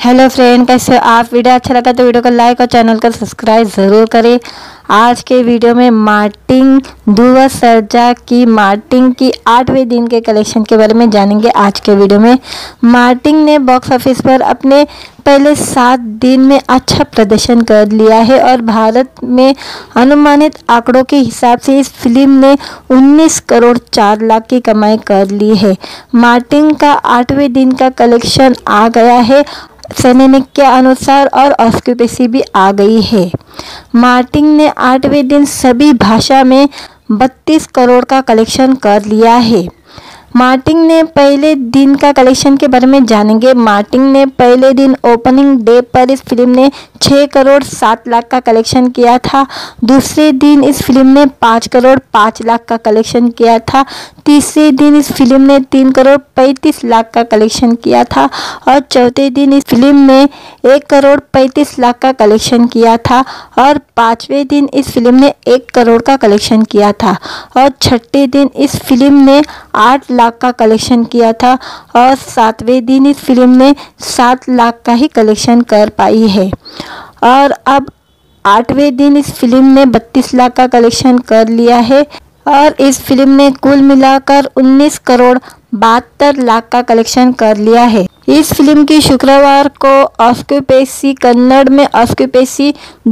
Hello friend, कैसे हो आप। वीडियो अच्छा लगा तो वीडियो को लाइक और चैनल को सब्सक्राइब ज़रूर करें। आज के वीडियो में मार्टिन ध्रुव सर्जा की मार्टिन की 8वें दिन के कलेक्शन के बारे में जानेंगे। आज के वीडियो में मार्टिन ने बॉक्स ऑफिस पर अपने पहले 7 दिन में अच्छा प्रदर्शन कर लिया है और भारत में अनुमानित आंकड़ों के हिसाब से इस फिल्म ने 19 करोड़ 4 लाख की कमाई कर ली है। मार्टिन का 8वें दिन का कलेक्शन आ गया है सिनेमिक के अनुसार और ऑस्क्यूपेसी भी आ गई है। मार्टिन ने 8वें दिन सभी भाषा में 32 करोड़ का कलेक्शन कर लिया है। मार्टिन ने पहले दिन का कलेक्शन के बारे में जानेंगे। मार्टिन ने पहले दिन ओपनिंग डे पर इस फिल्म ने 6 करोड़ 7 लाख का कलेक्शन किया था। दूसरे दिन इस फिल्म ने 5 करोड़ 5 लाख का कलेक्शन किया था। तीसरे दिन इस फिल्म ने 3 करोड़ 35 लाख का कलेक्शन किया था और चौथे दिन इस फिल्म ने 1 करोड़ 35 लाख का कलेक्शन किया था और 5वें दिन इस फिल्म ने 1 करोड़ का कलेक्शन किया था और छठे दिन इस फिल्म ने 8 लाख का कलेक्शन किया था और 7वें दिन इस फिल्म ने 7 लाख का ही कलेक्शन कर पाई है। और अब 8वें दिन इस फिल्म ने 32 लाख का कलेक्शन कर लिया है और इस फिल्म ने कुल मिलाकर 19 करोड़ 72 लाख का कलेक्शन कर लिया है। इस फिल्म की शुक्रवार को ऑस्क्यूपेसी कन्नड़ में ऑस्क्यूपेसी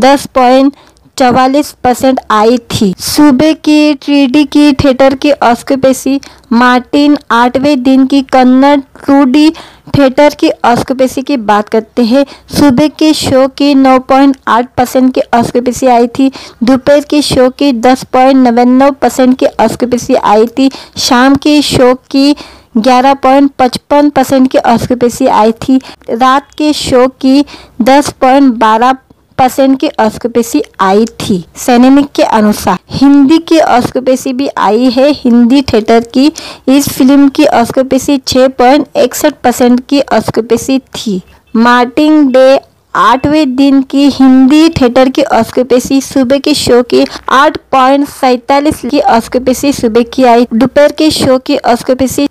10.44% आई थी। सूबे की 3D की थिएटर की ऑस्क्यूपेसी मार्टिन 8वें दिन की कन्नड़ 2D थिएटर की ऑस्क्यूपेसी की बात करते हैं। सुबह के शो की 9.8% की ऑस्क्यूपेसी आई थी। दोपहर के शो की 10.99% की ऑस्क्यूपेसी आई थी। शाम के शो की 11.55% की ऑस्क्यूपेसी आई थी। रात के शो की 10.12% की ऑस्क्यूपेसी आई थी। सिनेमिक के अनुसार हिंदी की ऑस्क्यूपेसी भी आई है। हिंदी थिएटर की इस फिल्म की ऑस्क्यूपेसी 6.61% की ऑस्क्यूपेसी थी। मार्टिन डे 8वें दिन की हिंदी थिएटर की ऑस्क्यूपेसी सुबह के शो की 8.47 की ऑस्क्यूपेसी सुबह की आई। दोपहर के शो की ऑस्क्यूपेसी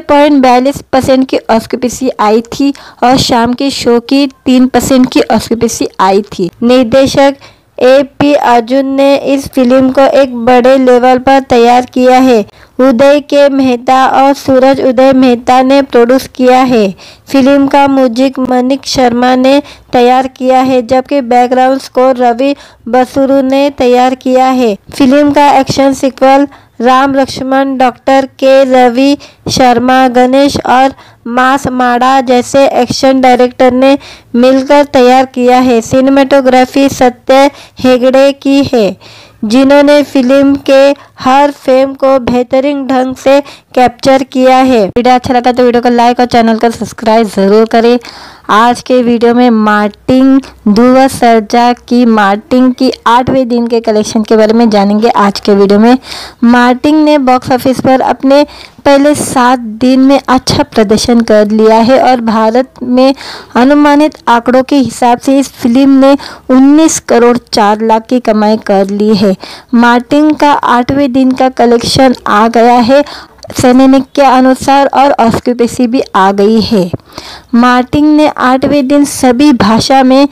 6.42% की ऑस्क्यूपेसी आई थी और शाम के शो की 3% की ऑस्क्यूपेसी आई थी। निर्देशक A.P. अर्जुन ने इस फिल्म को एक बड़े लेवल पर तैयार किया है। उदय के मेहता और सूरज उदय मेहता ने प्रोड्यूस किया है। फिल्म का म्यूजिक मनीष शर्मा ने तैयार किया है जबकि बैकग्राउंड स्कोर रवि बसरू ने तैयार किया है। फिल्म का action sequel Ram Lakshman, doctor K Ravi Sharma, Ganesh और मास माड़ा जैसे एक्शन डायरेक्टर ने मिलकर तैयार किया है। सिनेमेटोग्राफी सत्य हेगड़े की है जिन्होंने फिल्म के हर फ्रेम को बेहतरीन ढंग से कैप्चर किया है। वीडियो अच्छा लगा तो वीडियो को लाइक और चैनल को सब्सक्राइब ज़रूर करें। आज के वीडियो में मार्टिन ध्रुव सर्जा की मार्टिन की 8वें दिन के कलेक्शन के बारे में जानेंगे। आज के वीडियो में मार्टिन ने बॉक्स ऑफिस पर अपने पहले 7 दिन में अच्छा प्रदर्शन कर लिया है और भारत में अनुमानित आंकड़ों के हिसाब से इस फिल्म ने 19 करोड़ 4 लाख की कमाई कर ली है। मार्टिन का 8वें दिन का कलेक्शन आ गया है सिनेमिक के अनुसार और ऑस्क्यूपेसी भी आ गई है। मार्टिन ने 8वें दिन सभी भाषा में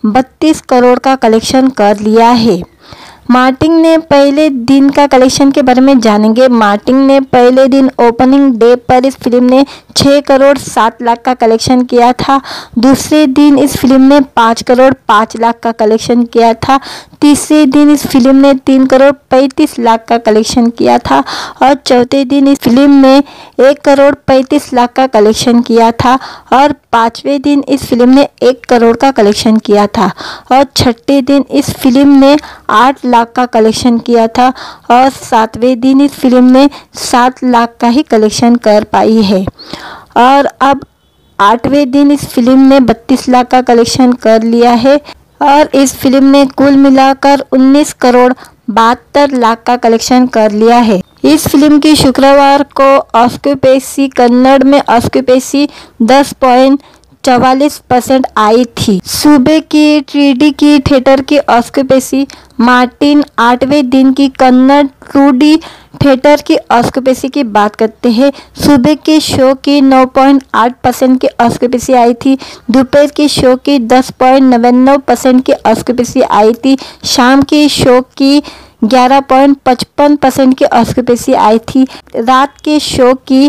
32 करोड़ का कलेक्शन कर लिया है। मार्टिन ने पहले दिन का कलेक्शन के बारे में जानेंगे। मार्टिन ने पहले दिन ओपनिंग डे पर इस फिल्म ने 6 करोड़ 7 लाख का कलेक्शन किया था। दूसरे दिन इस फिल्म ने 5 करोड़ 5 लाख का कलेक्शन किया था। तीसरे दिन इस फिल्म ने 3 करोड़ 35 लाख का कलेक्शन किया था और चौथे दिन इस फिल्म ने 1 करोड़ 35 लाख का कलेक्शन किया था और 5वें दिन इस फिल्म ने 1 करोड़ का कलेक्शन किया था और छठे दिन इस फिल्म ने 8 लाख का कलेक्शन किया था और 7वें दिन इस फिल्म ने 7 लाख का ही कलेक्शन कर पाई है। और अब 8वें दिन इस फिल्म ने 32 लाख का कलेक्शन कर लिया है और इस फिल्म ने कुल मिलाकर 19 करोड़ 72 लाख का कलेक्शन कर लिया है। इस फिल्म की शुक्रवार को ऑस्क्यूपेसी कन्नड़ में ऑस्क्यूपेसी 10.44% आई थी। सूबे की 3D की थिएटर की ऑस्क्यूपेसी मार्टिन 8वें दिन की कन्नड़ 2D थिएटर की ऑस्केपेसी की बात करते हैं। सुबह के शो की 9.8% की ऑस्केपेसी आई थी। दोपहर के शो की 10.99% की ऑस्केपेसी आई थी। शाम के शो की 11.55% की ऑस्केपेसी आई थी। रात के शो की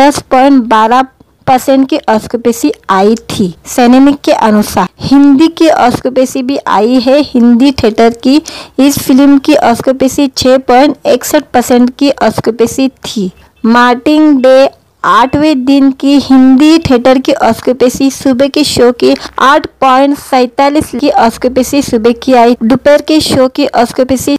10.12% की ऑस्केपेसी आई थी। सैनिक के अनुसार हिंदी की ऑस्केपेसी भी आई है हिंदी थिएटर की। इस फिल्म की ऑस्केपेसी 6.61% की ऑस्केपेसी थी। मार्टिन डे 8वें दिन की हिंदी थिएटर की ऑस्केपेसी सुबह के शो की 8.47 की ऑस्केपेसी सुबह की आई। दोपहर के शो की ऑस्केपेसी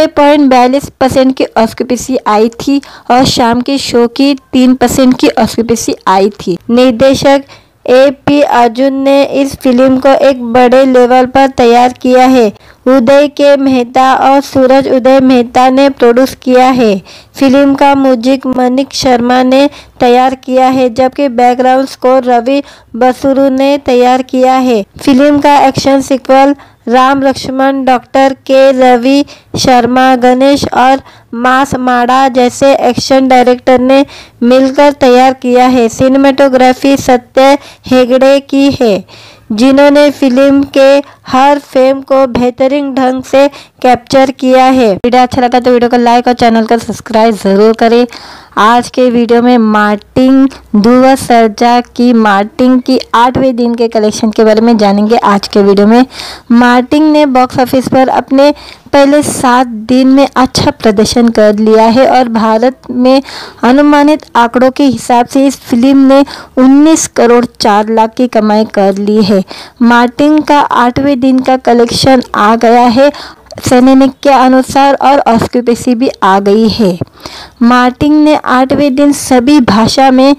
6.42% की ऑस्केपेसी आई थी और शाम के शो की 3% की ऑस्केपेसी आई थी। निर्देशक A.P. अर्जुन ने इस फिल्म को एक बड़े लेवल पर तैयार किया है। उदय के मेहता और सूरज उदय मेहता ने प्रोड्यूस किया है। फिल्म का म्यूजिक मनीष शर्मा ने तैयार किया है, जबकि बैकग्राउंड स्कोर रवि बसरू ने तैयार किया है। फिल्म का action sequel Ram Lakshman, doctor K Ravi Sharma, Ganesh और मास माड़ा जैसे एक्शन डायरेक्टर ने मिलकर तैयार किया है। सिनेमेटोग्राफी सत्य हेगड़े की है, जिन्होंने फिल्म के हर फ्रेम को बेहतरीन ढंग से कैप्चर किया है। वीडियो अच्छा लगा तो वीडियो को लाइक और चैनल को सब्सक्राइब जरूर करें। आज के वीडियो में मार्टिन ध्रुव सर्जा की मार्टिन की 8वें दिन के कलेक्शन के बारे में जानेंगे। आज के वीडियो में मार्टिन ने बॉक्स ऑफिस पर अपने पहले 7 दिन में अच्छा प्रदर्शन कर लिया है और भारत में अनुमानित आंकड़ों के हिसाब से इस फिल्म ने 19 करोड़ 4 लाख की कमाई कर ली है। मार्टिन का 8वें दिन का कलेक्शन आ गया है सैनिक के अनुसार और ऑस्केपेसी भी आ गई है। मार्टिन ने 8वें दिन सभी भाषा में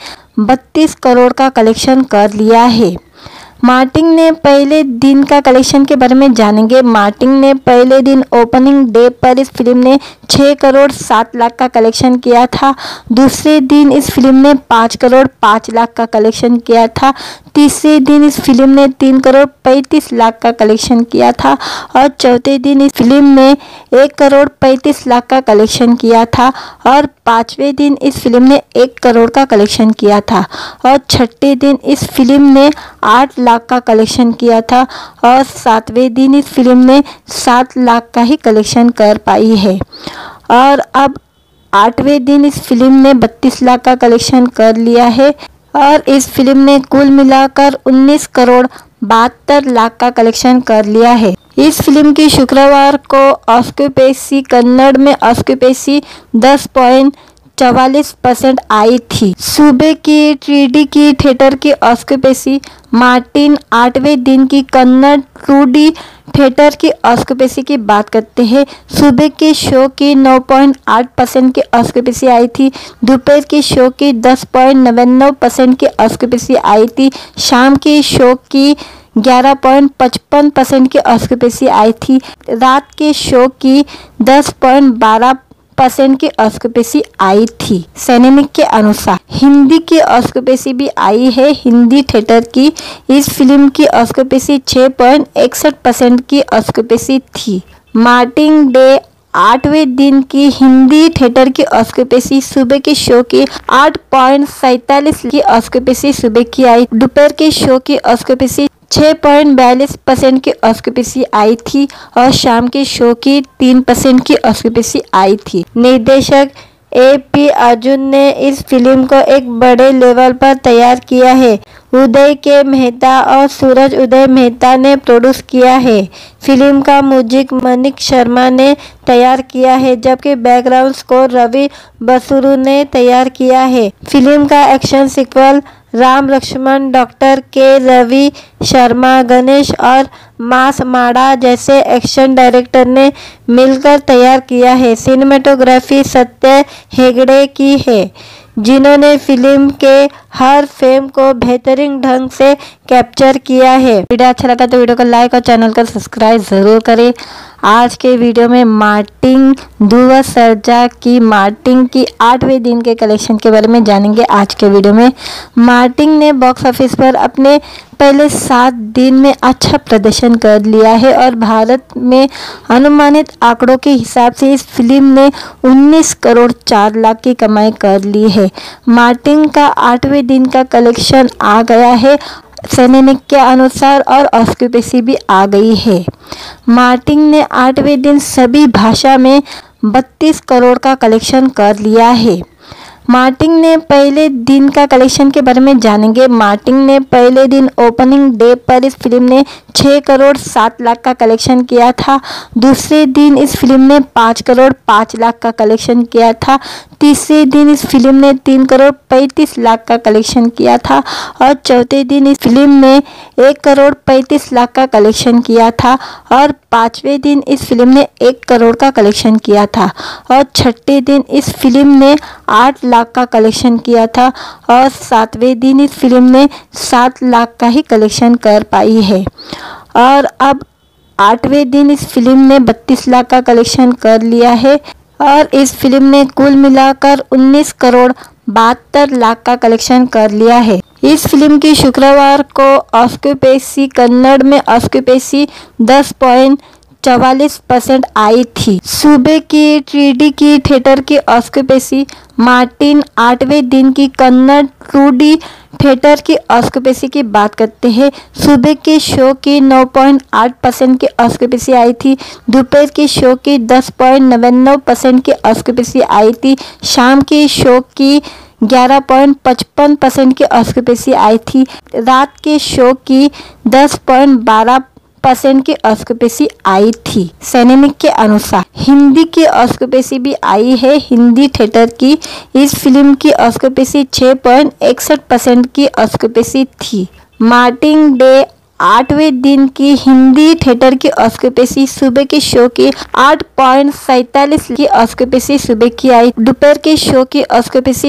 32 करोड़ का कलेक्शन कर लिया है। मार्टिन ने पहले दिन का कलेक्शन के बारे में जानेंगे। मार्टिन ने पहले दिन ओपनिंग डे पर इस फिल्म ने 6 करोड़ 7 लाख का कलेक्शन किया था। दूसरे दिन इस फिल्म ने 5 करोड़ 5 लाख का कलेक्शन किया था। तीसरे दिन इस फिल्म ने 3 करोड़ 35 लाख का कलेक्शन किया था और चौथे दिन इस फिल्म ने 1 करोड़ 35 लाख का कलेक्शन किया था और 5वें दिन इस फिल्म ने 1 करोड़ का कलेक्शन किया था और छठे दिन इस फिल्म ने 8 लाख का कलेक्शन किया था और 7वें दिन इस फिल्म ने 7 लाख का ही कलेक्शन कर पाई है और अब 8वें दिन इस फिल्म ने 32 लाख का कलेक्शन कर लिया है और इस फिल्म ने कुल मिलाकर 19 करोड़ 72 लाख का कलेक्शन कर लिया है। इस फिल्म की शुक्रवार को ऑस्केपेसी कन्नड़ में ऑस्केपेसी 10.44% आई थी। सुबह की 3D की थिएटर की ऑस्केपेसी मार्टिन 8वें दिन की कन्नड़ 2D थिएटर की ऑस्केपेसी की बात करते हैं। सुबह के शो की 9.8% की ऑस्केपेसी आई थी। दोपहर के शो की 10.99% की ऑस्केपेसी आई थी। शाम के शो की 11.55% की ऑस्केपेसी आई थी। रात के शो की 10.12% की ऑस्केपेसी आई थी। सैनिक के अनुसार हिंदी की ऑस्केपेसी भी आई है हिंदी थिएटर की। इस फिल्म की ऑस्केपेसी 6.61% की ऑस्केपेसी थी। मार्टिन डे 8वें दिन की हिंदी थिएटर की ऑस्केपेसी सुबह के शो की 8.47 की ऑस्केपेसी सुबह की आई। दोपहर के शो की ऑस्केपेसी 6.42% की ऑस्केपेसी आई थी और शाम के शो की 3% की ऑस्केपेसी आई थी। निर्देशक A.P. अर्जुन ने इस फिल्म को एक बड़े लेवल पर तैयार किया है। उदय के मेहता और सूरज उदय मेहता ने प्रोड्यूस किया है। फिल्म का म्यूजिक मनीष शर्मा ने तैयार किया है, जबकि बैकग्राउंड स्कोर रवि बसरू ने तैयार किया है। फिल्म का action sequel Ram Lakshman, doctor K Ravi Sharma, Ganesh और मास माड़ा जैसे एक्शन डायरेक्टर ने मिलकर तैयार किया है। सिनेमेटोग्राफी सत्य हेगड़े की है, जिन्होंने फिल्म के हर फ्रेम को बेहतरीन ढंग से कैप्चर किया है। वीडियो अच्छा लगा तो वीडियो को लाइक और चैनल को सब्सक्राइब जरूर करें। आज के वीडियो में मार्टिन ध्रुव सर्जा की मार्टिन की 8वें दिन के कलेक्शन के बारे में जानेंगे। आज के वीडियो में मार्टिन ने बॉक्स ऑफिस पर अपने पहले 7 दिन में अच्छा प्रदर्शन कर लिया है और भारत में अनुमानित आंकड़ों के हिसाब से इस फिल्म ने 19 करोड़ 4 लाख की कमाई कर ली है। मार्टिन का 8वें दिन का कलेक्शन आ गया है सैनिक के अनुसार और ऑस्क्यूपेसी भी आ गई है। मार्टिन ने 8वें दिन सभी भाषा में 32 करोड़ का कलेक्शन कर लिया है। मार्टिन ने पहले दिन का कलेक्शन के बारे में जानेंगे। मार्टिन ने पहले दिन ओपनिंग डे पर इस फिल्म ने 6 करोड़ 7 लाख का कलेक्शन किया था। दूसरे दिन इस फिल्म ने 5 करोड़ 5 लाख का कलेक्शन किया था। तीसरे दिन इस फिल्म ने 3 करोड़ 35 लाख का कलेक्शन किया था और चौथे दिन इस फिल्म ने 1 करोड़ 35 लाख का कलेक्शन किया था और 5वें दिन इस फिल्म ने 1 करोड़ का कलेक्शन किया था और छठे दिन इस फिल्म ने 8 लाख का कलेक्शन किया था और 7वें दिन इस फिल्म ने 7 लाख का ही कलेक्शन कर पाई है। और अब 8वें दिन इस फिल्म ने 32 लाख का कलेक्शन कर लिया है और इस फिल्म ने कुल मिलाकर 19 करोड़ 72 लाख का कलेक्शन कर लिया है। इस फिल्म की शुक्रवार को ऑस्क्यूपेसी कन्नड़ में ऑस्क्यूपेसी 10.44% आई थी। सूबे की 3D की थिएटर की ऑस्क्यूपेसी मार्टिन 8वें दिन की कन्नड़ 2D थिएटर की ऑस्क्यूपेसी की बात करते हैं। सूबे के शो की 9.8% की ऑस्क्यूपेसी आई थी। दोपहर के शो की 10.99% की ऑस्क्यूपेसी आई थी। शाम के शो की 11.55% की ऑस्क्यूपेसी आई थी। रात के शो की 10.12% की ऑस्क्यूपेसी आई थी। सैनिक के अनुसार हिंदी की ऑस्क्यूपेसी भी आई है। हिंदी थिएटर की इस फिल्म की ऑस्क्यूपेसी 6.61% की ऑस्क्यूपेसी थी। मार्टिन डे 8वें दिन की हिंदी थिएटर की ऑस्क्यूपेसी सुबह के शो की 8.47 की ऑस्क्यूपेसी सुबह की आई। दोपहर के शो की ऑस्क्यूपेसी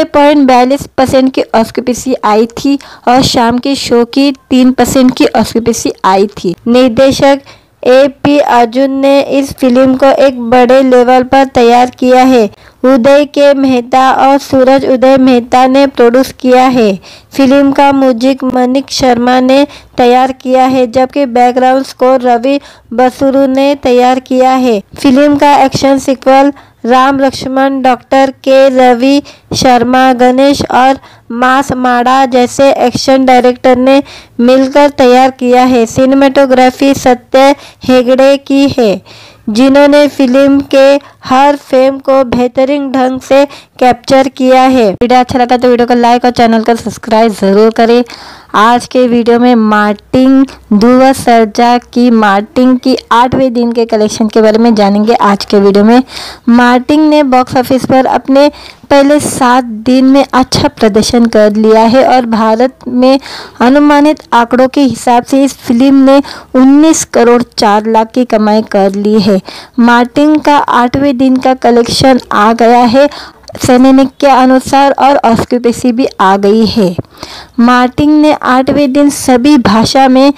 6.42% की ऑस्क्यूपेसी आई थी और शाम के शो की 3% की ऑस्क्यूपेसी आई थी। निर्देशक A.P. अर्जुन ने इस फिल्म को एक बड़े लेवल पर तैयार किया है। उदय के मेहता और सूरज उदय मेहता ने प्रोड्यूस किया है। फिल्म का म्यूजिक मनीष शर्मा ने तैयार किया है जबकि बैकग्राउंड स्कोर रवि बसरू ने तैयार किया है। फिल्म का action sequel Ram Lakshman, doctor K Ravi Sharma, Ganesh और मास माड़ा जैसे एक्शन डायरेक्टर ने मिलकर तैयार किया है। सिनेमेटोग्राफी सत्य हेगड़े की है जिन्होंने फिल्म के हर फ्रेम को बेहतरीन ढंग से कैप्चर किया है। वीडियो अच्छा लगा तो वीडियो को लाइक और चैनल को सब्सक्राइब जरूर करें। आज के वीडियो में मार्टिन ध्रुव सर्जा की मार्टिन की 8वें दिन के कलेक्शन के बारे में जानेंगे। आज के वीडियो में मार्टिन ने बॉक्स ऑफिस पर अपने पहले 7 दिन में अच्छा प्रदर्शन कर लिया है और भारत में अनुमानित आंकड़ों के हिसाब से इस फिल्म ने 19 करोड़ 4 लाख की कमाई कर ली है। मार्टिन का 8वें दिन का कलेक्शन आ गया है सैनिक के अनुसार और ऑस्क्यूपेसी भी आ गई है। मार्टिन ने 8वें दिन सभी भाषा में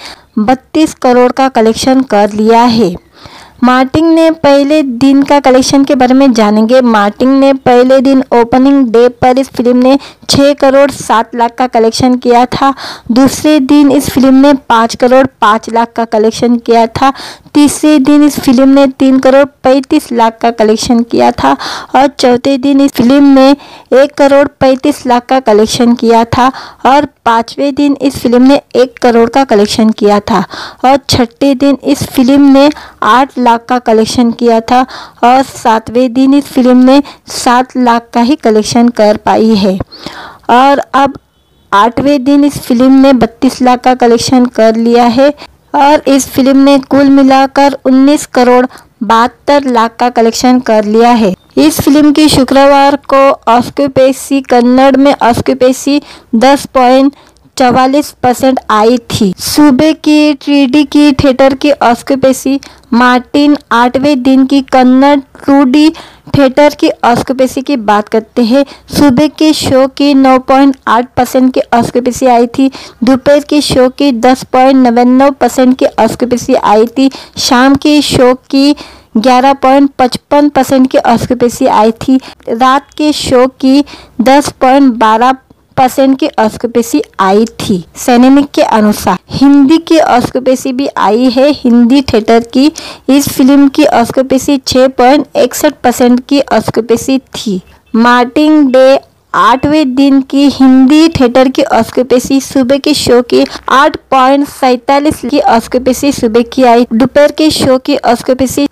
32 करोड़ का कलेक्शन कर लिया है। मार्टिन ने पहले दिन का कलेक्शन के बारे में जानेंगे। मार्टिन ने पहले दिन ओपनिंग डे पर इस फिल्म ने 6 करोड़ 7 लाख का कलेक्शन किया था। दूसरे दिन इस फिल्म ने 5 करोड़ 5 लाख का कलेक्शन किया था। तीसरे दिन इस फिल्म ने 3 करोड़ 35 लाख का कलेक्शन किया था और चौथे दिन इस फिल्म ने 1 करोड़ 35 लाख का कलेक्शन किया था और 5वें दिन इस फिल्म ने 1 करोड़ का कलेक्शन किया था और छठे दिन इस फिल्म ने 8 लाख का कलेक्शन किया था और 7वें दिन इस फिल्म ने 7 लाख का ही कलेक्शन कर पाई है। और अब 8वें दिन इस फिल्म ने 32 लाख का कलेक्शन कर लिया है और इस फिल्म ने कुल मिलाकर 19 करोड़ 72 लाख का कलेक्शन कर लिया है। इस फिल्म की शुक्रवार को ऑस्क्यूपेसी कन्नड़ में ऑस्क्यूपेसी 10.44 44% आई थी। सूबे की ट्रीडी की थिएटर की ऑक्यूपेंसी मार्टिन 8वें दिन की कन्नड़ 2D थिएटर की ऑक्यूपेंसी की बात करते हैं। सुबह के शो की 9.8% की ऑक्यूपेंसी आई थी। दोपहर के शो की 10.99% की ऑक्यूपेंसी आई थी। शाम के शो की 11.55% की ऑक्यूपेंसी आई थी। रात के शो की 10.12% की ऑक्यूपेंसी आई थी। सैनिक के अनुसार हिंदी की ऑक्यूपेंसी भी आई है हिंदी थिएटर की। इस फिल्म की ऑक्यूपेंसी 6.61% की ऑक्यूपेंसी थी। मार्टिन डे 8वें दिन की हिंदी थिएटर की ऑक्यूपेंसी सुबह के शो की 8.47 की ऑक्यूपेंसी सुबह की आई। दोपहर के शो की ऑक्यूपेंसी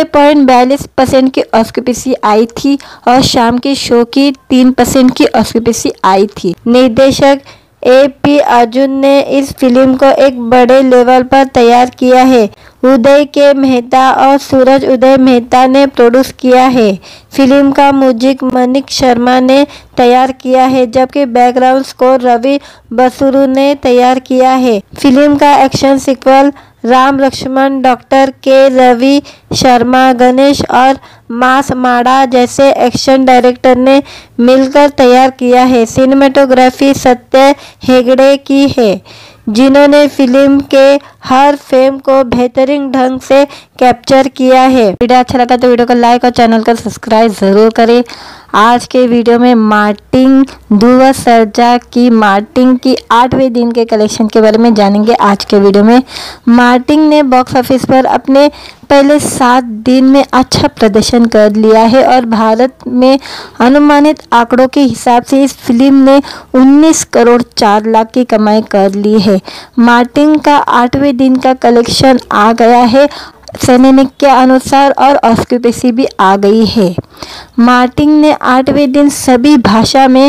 6.42% की ऑक्यूपेंसी आई थी और शाम के शो की 3% की ऑक्यूपेंसी आई थी। निर्देशक A.P. अर्जुन ने इस फिल्म को एक बड़े लेवल पर तैयार किया है। उदय के मेहता और सूरज उदय मेहता ने प्रोड्यूस किया है। फिल्म का म्यूजिक मनीष शर्मा ने तैयार किया है, जबकि बैकग्राउंड स्कोर रवि बसरू ने तैयार किया है। फिल्म का action sequel Ram Lakshman, doctor K Ravi Sharma, Ganesh और मास माड़ा जैसे एक्शन डायरेक्टर ने मिलकर तैयार किया है। सिनेमेटोग्राफी सत्य हेगड़े की है, जिन्होंने फिल्म के हर फ्रेम को बेहतरीन ढंग से कैप्चर किया है। वीडियो अच्छा लगा तो वीडियो को लाइक और चैनल को सब्सक्राइब जरूर करें। आज के वीडियो में मार्टिन ध्रुव सर्जा की मार्टिन की 8वें दिन के कलेक्शन के बारे में जानेंगे। आज के वीडियो में मार्टिन ने बॉक्स ऑफिस पर अपने पहले 7 दिन में अच्छा प्रदर्शन कर लिया है और भारत में अनुमानित आंकड़ों के हिसाब से इस फिल्म ने 19 करोड़ 4 लाख की कमाई कर ली है। मार्टिन का 8वें दिन का कलेक्शन आ गया है सैनिक के अनुसार और ऑक्यूपेंसी भी आ गई है। मार्टिन ने 8वें दिन सभी भाषा में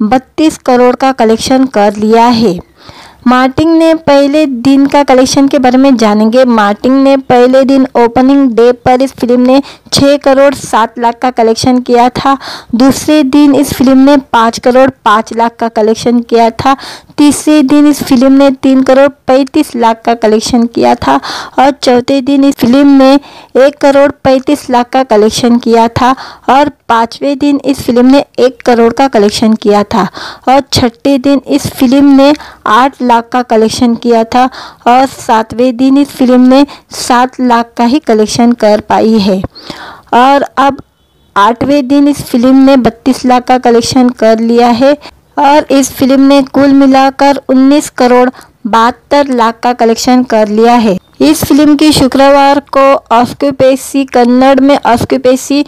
32 करोड़ का कलेक्शन कर लिया है। मार्टिन ने पहले दिन का कलेक्शन के बारे में जानेंगे। मार्टिन ने पहले दिन ओपनिंग डे पर इस फिल्म ने 6 करोड़ 7 लाख का कलेक्शन किया था। दूसरे दिन इस फिल्म ने 5 करोड़ 5 लाख का कलेक्शन किया था। तीसरे दिन इस फिल्म ने 3 करोड़ 35 लाख का कलेक्शन किया था और चौथे दिन इस फिल्म ने 1 करोड़ 35 लाख का कलेक्शन किया था और पांचवें दिन इस फिल्म ने 1 करोड़ का कलेक्शन किया था और छठे दिन इस फिल्म ने 8 लाख का कलेक्शन किया था और 7वें दिन इस फिल्म ने 7 लाख का ही कलेक्शन कर पाई है और अब 8वें दिन इस फिल्म ने 32 लाख का कलेक्शन कर लिया है और इस फिल्म ने कुल मिलाकर 19 करोड़ 72 लाख का कलेक्शन कर लिया है। इस फिल्म की शुक्रवार को ऑक्यूपेंसी कन्नड़ में ऑक्यूपेंसी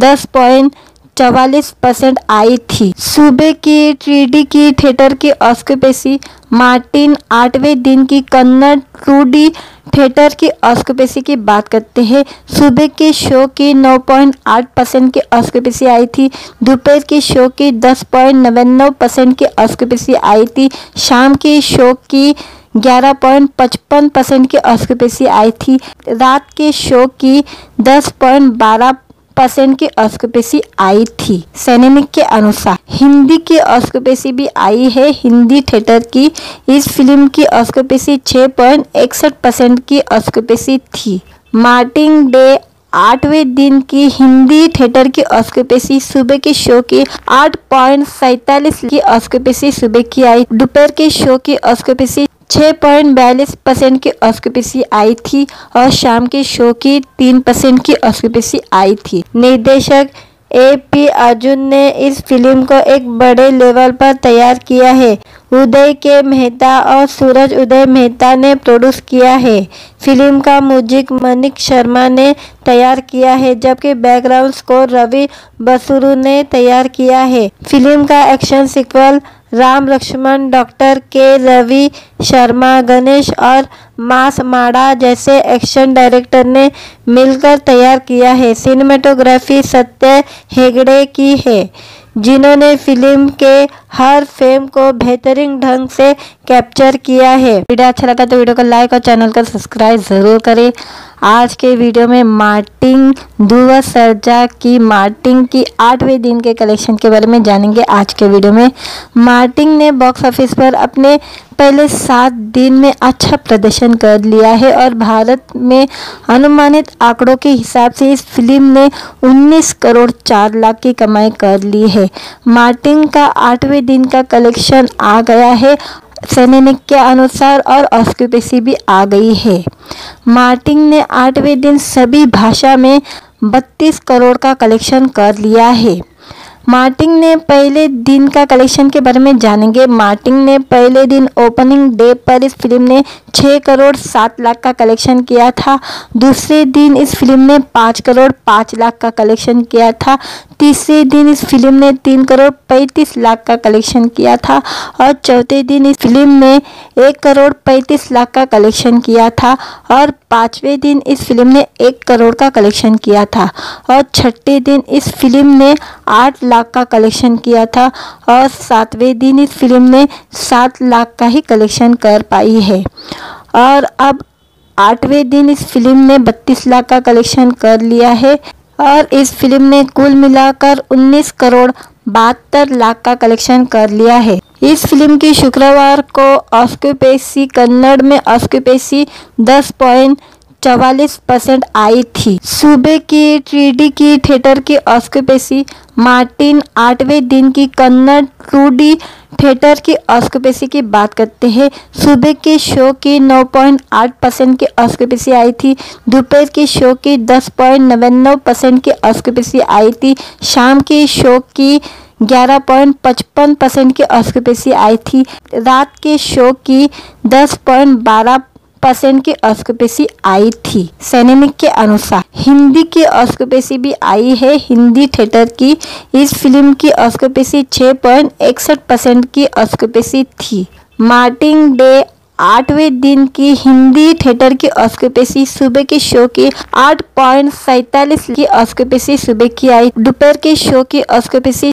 10.44% आई थी। सूबे की ट्रीडी की थिएटर की ऑक्यूपेंसी मार्टिन 8वें दिन की कन्नड़ 2D थिएटर की ऑक्यूपेंसी की बात करते हैं। सुबह के शो की 9.8% की ऑक्यूपेंसी आई थी। दोपहर के शो की 10.99% की ऑक्यूपेंसी आई थी। शाम के शो की 11.55% की ऑक्यूपेंसी आई थी। रात के शो की 10.12% की ऑक्यूपेंसी आई थी। सैनिक के अनुसार हिंदी की ऑक्यूपेंसी भी आई है हिंदी थिएटर की। इस फिल्म की ऑक्यूपेंसी 6.61% की ऑक्यूपेंसी थी। मार्टिन डे 8वें दिन की हिंदी थिएटर की ऑक्यूपेंसी सुबह के शो की 8.47 की ऑक्यूपेंसी सुबह की आई। दोपहर के शो की ऑक्यूपेंसी 6.42% की ऑक्यूपेंसी आई थी और शाम के शो की 3% की ऑक्यूपेंसी आई थी। निर्देशक A.P. अर्जुन ने इस फिल्म को एक बड़े लेवल पर तैयार किया है। उदय के मेहता और सूरज उदय मेहता ने प्रोड्यूस किया है। फिल्म का म्यूजिक मनीष शर्मा ने तैयार किया है, जबकि बैकग्राउंड स्कोर रवि बसरू ने तैयार किया है। फिल्म का action sequel Ram Lakshman, doctor K Ravi Sharma, Ganesh और मास माड़ा जैसे एक्शन डायरेक्टर ने मिलकर तैयार किया है। सिनेमेटोग्राफी सत्य हेगड़े की है, जिन्होंने फिल्म के हर फ्रेम को बेहतरीन ढंग से कैप्चर किया है। वीडियो अच्छा लगा तो वीडियो को लाइक और चैनल को सब्सक्राइब जरूर करें। आज के वीडियो में मार्टिन ध्रुव सर्जा की मार्टिन की 8वें दिन के कलेक्शन के बारे में जानेंगे। आज के वीडियो में मार्टिन ने बॉक्स ऑफिस पर अपने पहले 7 दिन में अच्छा प्रदर्शन कर लिया है और भारत में अनुमानित आंकड़ों के हिसाब से इस फिल्म ने 19 करोड़ 4 लाख की कमाई कर ली है। मार्टिन का 8वें दिन का कलेक्शन आ गया है सैनिक के अनुसार और ऑक्यूपेंसी भी आ गई है। मार्टिन ने 8वें दिन सभी भाषा में 32 करोड़ का कलेक्शन कर लिया है। मार्टिन ने पहले दिन का कलेक्शन के बारे में जानेंगे। मार्टिन ने पहले दिन ओपनिंग डे पर इस फिल्म ने 6 करोड़ 7 लाख का कलेक्शन किया था। दूसरे दिन इस फिल्म ने 5 करोड़ 5 लाख का कलेक्शन किया था। तीसरे दिन इस फिल्म ने 3 करोड़ 35 लाख का कलेक्शन किया था और चौथे दिन इस फिल्म ने 1 करोड़ 35 लाख का कलेक्शन किया था और 5वें दिन इस फिल्म ने 1 करोड़ का कलेक्शन किया था और छठे दिन इस फिल्म ने 8 लाख का कलेक्शन किया था और 7वें दिन इस फिल्म ने 7 लाख का ही कलेक्शन कर पाई है और अब 8वें दिन इस फिल्म ने 32 लाख का कलेक्शन कर लिया है और इस फिल्म ने कुल मिलाकर 19 करोड़ 72 लाख का कलेक्शन कर लिया है। इस फिल्म की शुक्रवार को ऑक्यूपेंसी कन्नड़ में ऑक्यूपेंसी 10.44% आई थी। सूबे की 3D की थिएटर की ऑक्यूपेंसी मार्टिन 8वें दिन की कन्नड़ 2D थिएटर की ऑक्यूपेंसी की बात करते हैं। सुबह के शो की 9.8% की ऑक्यूपेंसी आई थी। दोपहर के शो की 10.99% की ऑक्यूपेंसी आई थी। शाम के शो की 11.55% की ऑक्यूपेंसी आई थी। रात के शो की 10.12% की ऑक्यूपेंसी आई थी। सैनिक के अनुसार हिंदी की ऑक्यूपेंसी भी आई है। हिंदी थिएटर की इस फिल्म की ऑक्यूपेंसी 6.61% की ऑक्यूपेंसी थी। मार्टिन डे 8वें दिन की हिंदी थिएटर की ऑक्यूपेंसी सुबह के शो की 8.47 की ऑक्यूपेंसी सुबह की आई। दोपहर के शो की ऑक्यूपेंसी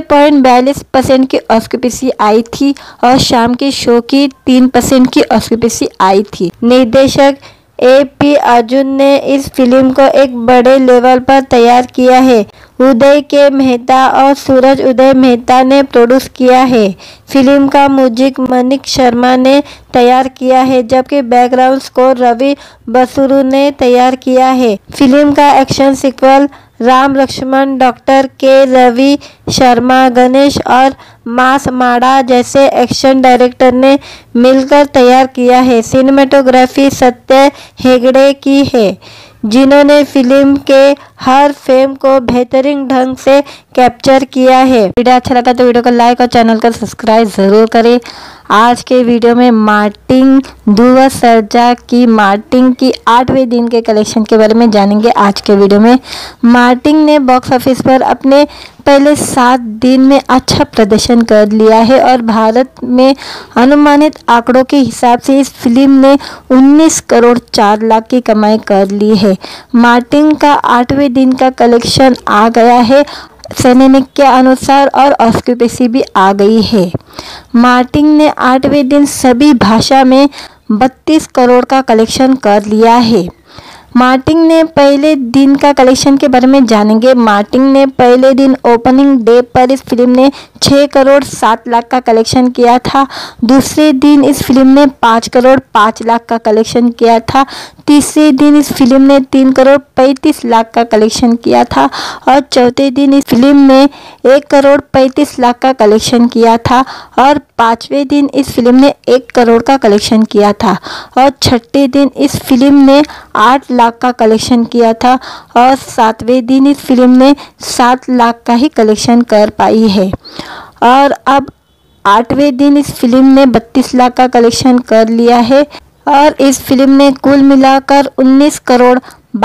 6.42% की ऑक्यूपेंसी आई थी और शाम के शो की 3% की ऑक्यूपेंसी आई थी। निर्देशक A.P. अर्जुन ने इस फिल्म को एक बड़े लेवल पर तैयार किया है। उदय के मेहता और सूरज उदय मेहता ने प्रोड्यूस किया है। फिल्म का म्यूजिक मनीष शर्मा ने तैयार किया है जबकि बैकग्राउंड स्कोर रवि बसरू ने तैयार किया है। फिल्म का action sequel Ram Lakshman, doctor K Ravi Sharma, Ganesh और मास माड़ा जैसे एक्शन डायरेक्टर ने मिलकर तैयार किया है। सिनेमेटोग्राफी सत्य हेगड़े की है जिन्होंने फिल्म के हर फ्रेम को बेहतरीन ढंग से कैप्चर किया है। वीडियो अच्छा लगा तो वीडियो को लाइक और चैनल को सब्सक्राइब जरूर करें। आज के वीडियो में मार्टिन ध्रुव सर्जा की मार्टिन की 8वें दिन के कलेक्शन के बारे में जानेंगे। आज के वीडियो में मार्टिन ने बॉक्स ऑफिस पर अपने पहले 7 दिन में अच्छा प्रदर्शन कर लिया है और भारत में अनुमानित आंकड़ों के हिसाब से इस फिल्म ने 19 करोड़ 4 लाख की कमाई कर ली है। मार्टिन का 8वें दिन का कलेक्शन आ गया है सैनिक के अनुसार और ऑक्यूपेंसी भी आ गई है। मार्टिन ने 8वें दिन सभी भाषा में 32 करोड़ का कलेक्शन कर लिया है। मार्टिन ने पहले दिन का कलेक्शन के बारे में जानेंगे। मार्टिन ने पहले दिन ओपनिंग डे पर इस फिल्म ने 6 करोड़ 7 लाख का कलेक्शन किया था। दूसरे दिन इस फिल्म ने 5 करोड़ 5 लाख का कलेक्शन किया था। तीसरे दिन इस फिल्म ने 3 करोड़ 35 लाख का कलेक्शन किया था और चौथे दिन इस फिल्म ने 1 करोड़ 35 लाख का कलेक्शन किया था और 5वें दिन इस फिल्म ने 1 करोड़ का कलेक्शन किया था और छठे दिन इस फिल्म ने 8 लाख का कलेक्शन किया था और 7वें दिन इस फिल्म ने 7 लाख का ही कलेक्शन कर पाई है और अब 8वें दिन इस फिल्म ने 32 लाख का कलेक्शन कर लिया है और इस फिल्म ने कुल मिलाकर 19 करोड़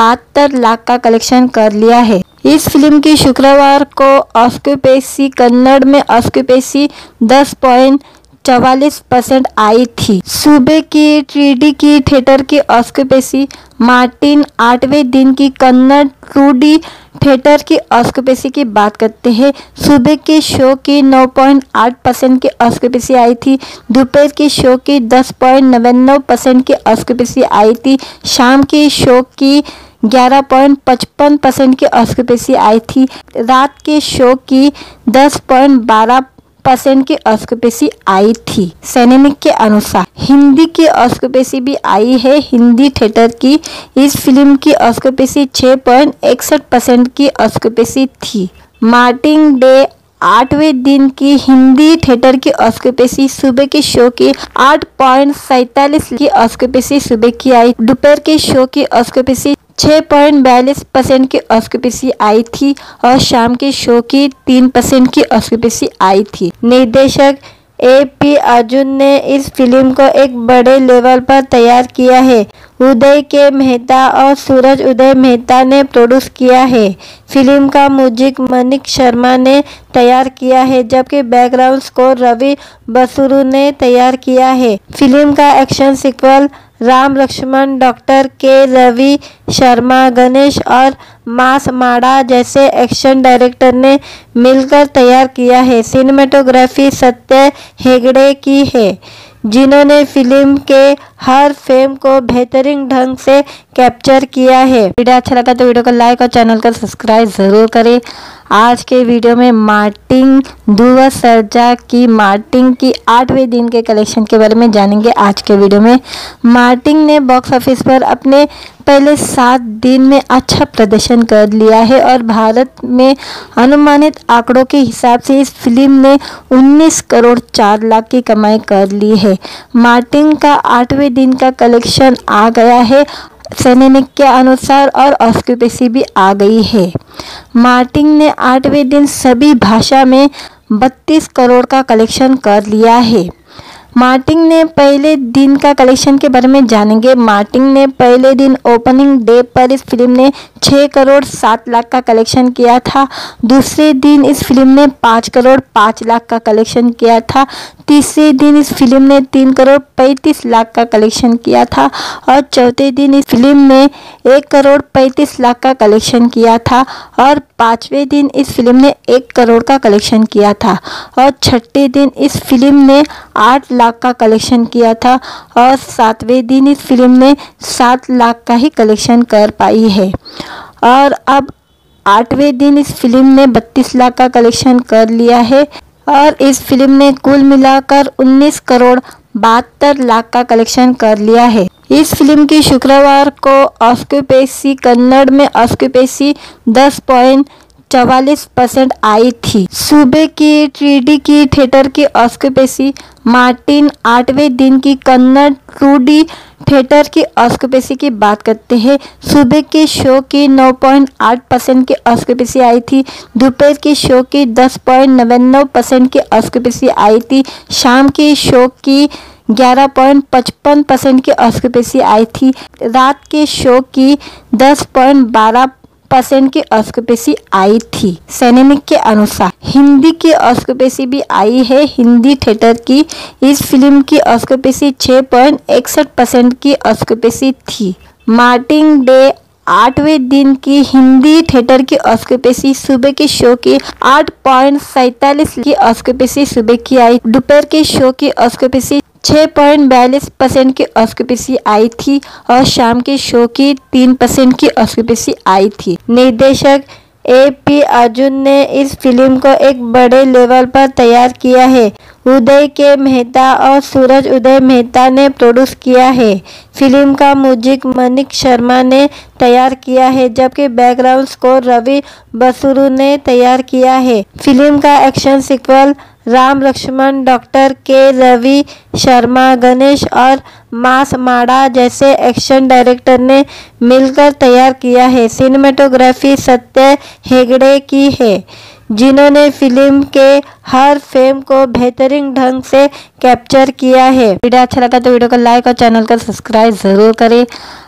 72 लाख का कलेक्शन कर लिया है। इस फिल्म की शुक्रवार को ऑक्यूपेंसी कन्नड़ में ऑक्यूपेंसी 10.44% आई थी। सूबे की 3D की थिएटर की ऑक्यूपेंसी मार्टिन 8वें दिन की कन्नड़ 2D थिएटर की ऑस्केपेसी की बात करते हैं। सुबह के शो की 9.8% की ऑस्केपेसी आई थी। दोपहर के शो की 10.99% की ऑस्केपेसी आई थी। शाम के शो की 11.55% की ऑस्केपेसी आई थी। रात के शो की 10.12% की ऑस्केपेसी आई थी। सैनिक के अनुसार हिंदी की ऑस्केपेसी भी आई है। हिंदी थिएटर की इस फिल्म की ऑस्केपेसी 6.61% की ऑस्केपेसी थी। मार्टिन डे 8वें दिन की हिंदी थिएटर की ऑस्केपेसी सुबह के शो की 8.47 की ऑस्केपेसी सुबह की आई। दोपहर के शो की ऑस्केपेसी 6.42% की ऑस्केपेसी आई थी और शाम के शो की 3% की ऑस्केपेसी आई थी। निर्देशक A.P. अर्जुन ने इस फिल्म को एक बड़े लेवल पर तैयार किया है। उदय के मेहता और सूरज उदय मेहता ने प्रोड्यूस किया है। फिल्म का म्यूजिक मनीष शर्मा ने तैयार किया है, जबकि बैकग्राउंड स्कोर रवि बसरू ने तैयार किया है। फिल्म का action sequel Ram Lakshman, doctor K Ravi Sharma, Ganesh और मास माड़ा जैसे एक्शन डायरेक्टर ने मिलकर तैयार किया है। सिनेमेटोग्राफी सत्य हेगड़े की है, जिन्होंने फिल्म के हर फ्रेम को बेहतरीन ढंग से कैप्चर किया है। वीडियो अच्छा लगा तो वीडियो को लाइक और चैनल को सब्सक्राइब ज़रूर करें। आज के वीडियो में मार्टिन ध्रुव सर्जा की मार्टिन की 8वें दिन के कलेक्शन के बारे में जानेंगे। आज के वीडियो में मार्टिन ने बॉक्स ऑफिस पर अपने पहले 7 दिन में अच्छा प्रदर्शन कर लिया है और भारत में अनुमानित आंकड़ों के हिसाब से इस फिल्म ने 19 करोड़ 4 लाख की कमाई कर ली है। मार्टिन का 8वें दिन का कलेक्शन आ गया है सैनिक के अनुसार और ऑस्केपेसी भी आ गई है। मार्टिन ने 8वें दिन सभी भाषा में 32 करोड़ का कलेक्शन कर लिया है। मार्टिन ने पहले दिन का कलेक्शन के बारे में जानेंगे। मार्टिन ने पहले दिन ओपनिंग डे पर इस फिल्म ने 6 करोड़ 7 लाख का कलेक्शन किया था। दूसरे दिन इस फिल्म ने 5 करोड़ 5 लाख का कलेक्शन किया था। तीसरे दिन इस फिल्म ने 3 करोड़ 35 लाख का कलेक्शन किया था और चौथे दिन इस फिल्म ने 1 करोड़ 35 लाख का कलेक्शन किया था और 5वें दिन इस फिल्म ने 1 करोड़ का कलेक्शन किया था और छठे दिन इस फिल्म ने 8 लाख का कलेक्शन किया था और 7वें दिन इस फिल्म ने 7 लाख का ही कलेक्शन कर पाई है और अब 8वें दिन इस फिल्म ने 32 लाख का कलेक्शन कर लिया है और इस फिल्म ने कुल मिलाकर 19 करोड़ 72 लाख का कलेक्शन कर लिया है। इस फिल्म की शुक्रवार को ऑस्केपेसी कन्नड़ में ऑस्केपेसी 10.44% आई थी। सुबह की 3D की थिएटर की ऑस्केपेसी मार्टिन 8वें दिन की कन्नड़ 2D थिएटर की ऑस्केपेसी की बात करते हैं। सुबह के शो की 9.8% की ऑस्केपेसी आई थी। दोपहर के शो की 10.99% की ऑस्केपेसी आई थी। शाम के शो की 11.55% की ऑस्केपेसी आई थी। रात के शो की 10.12% की ऑस्केपेसी आई थी। सैनिक के अनुसार हिंदी की ऑस्केपेसी भी आई है। हिंदी थिएटर की इस फिल्म की ऑस्केपेसी 6.61% की ऑस्केपेसी थी। मार्टिन डे 8वें दिन की हिंदी थिएटर की ऑस्केपेसी सुबह के शो की 8.47 की ऑस्केपेसी सुबह की आई। दोपहर के शो की ऑस्केपेसी 6.42% की ऑस्केपेसी आई थी और शाम के शो की 3% की ऑस्केपेसी आई थी। निर्देशक A.P. अर्जुन ने इस फिल्म को एक बड़े लेवल पर तैयार किया है। उदय के मेहता और सूरज उदय मेहता ने प्रोड्यूस किया है। फिल्म का म्यूजिक मनीष शर्मा ने तैयार किया है, जबकि बैकग्राउंड स्कोर रवि बसरू ने तैयार किया है। फिल्म का action sequel Ram Lakshman, doctor K Ravi Sharma, Ganesh और मास माड़ा जैसे एक्शन डायरेक्टर ने मिलकर तैयार किया है। सिनेमेटोग्राफी सत्य हेगड़े की है, जिन्होंने फिल्म के हर फ्रेम को बेहतरीन ढंग से कैप्चर किया है। वीडियो अच्छा लगा तो वीडियो को लाइक और चैनल को सब्सक्राइब ज़रूर करें।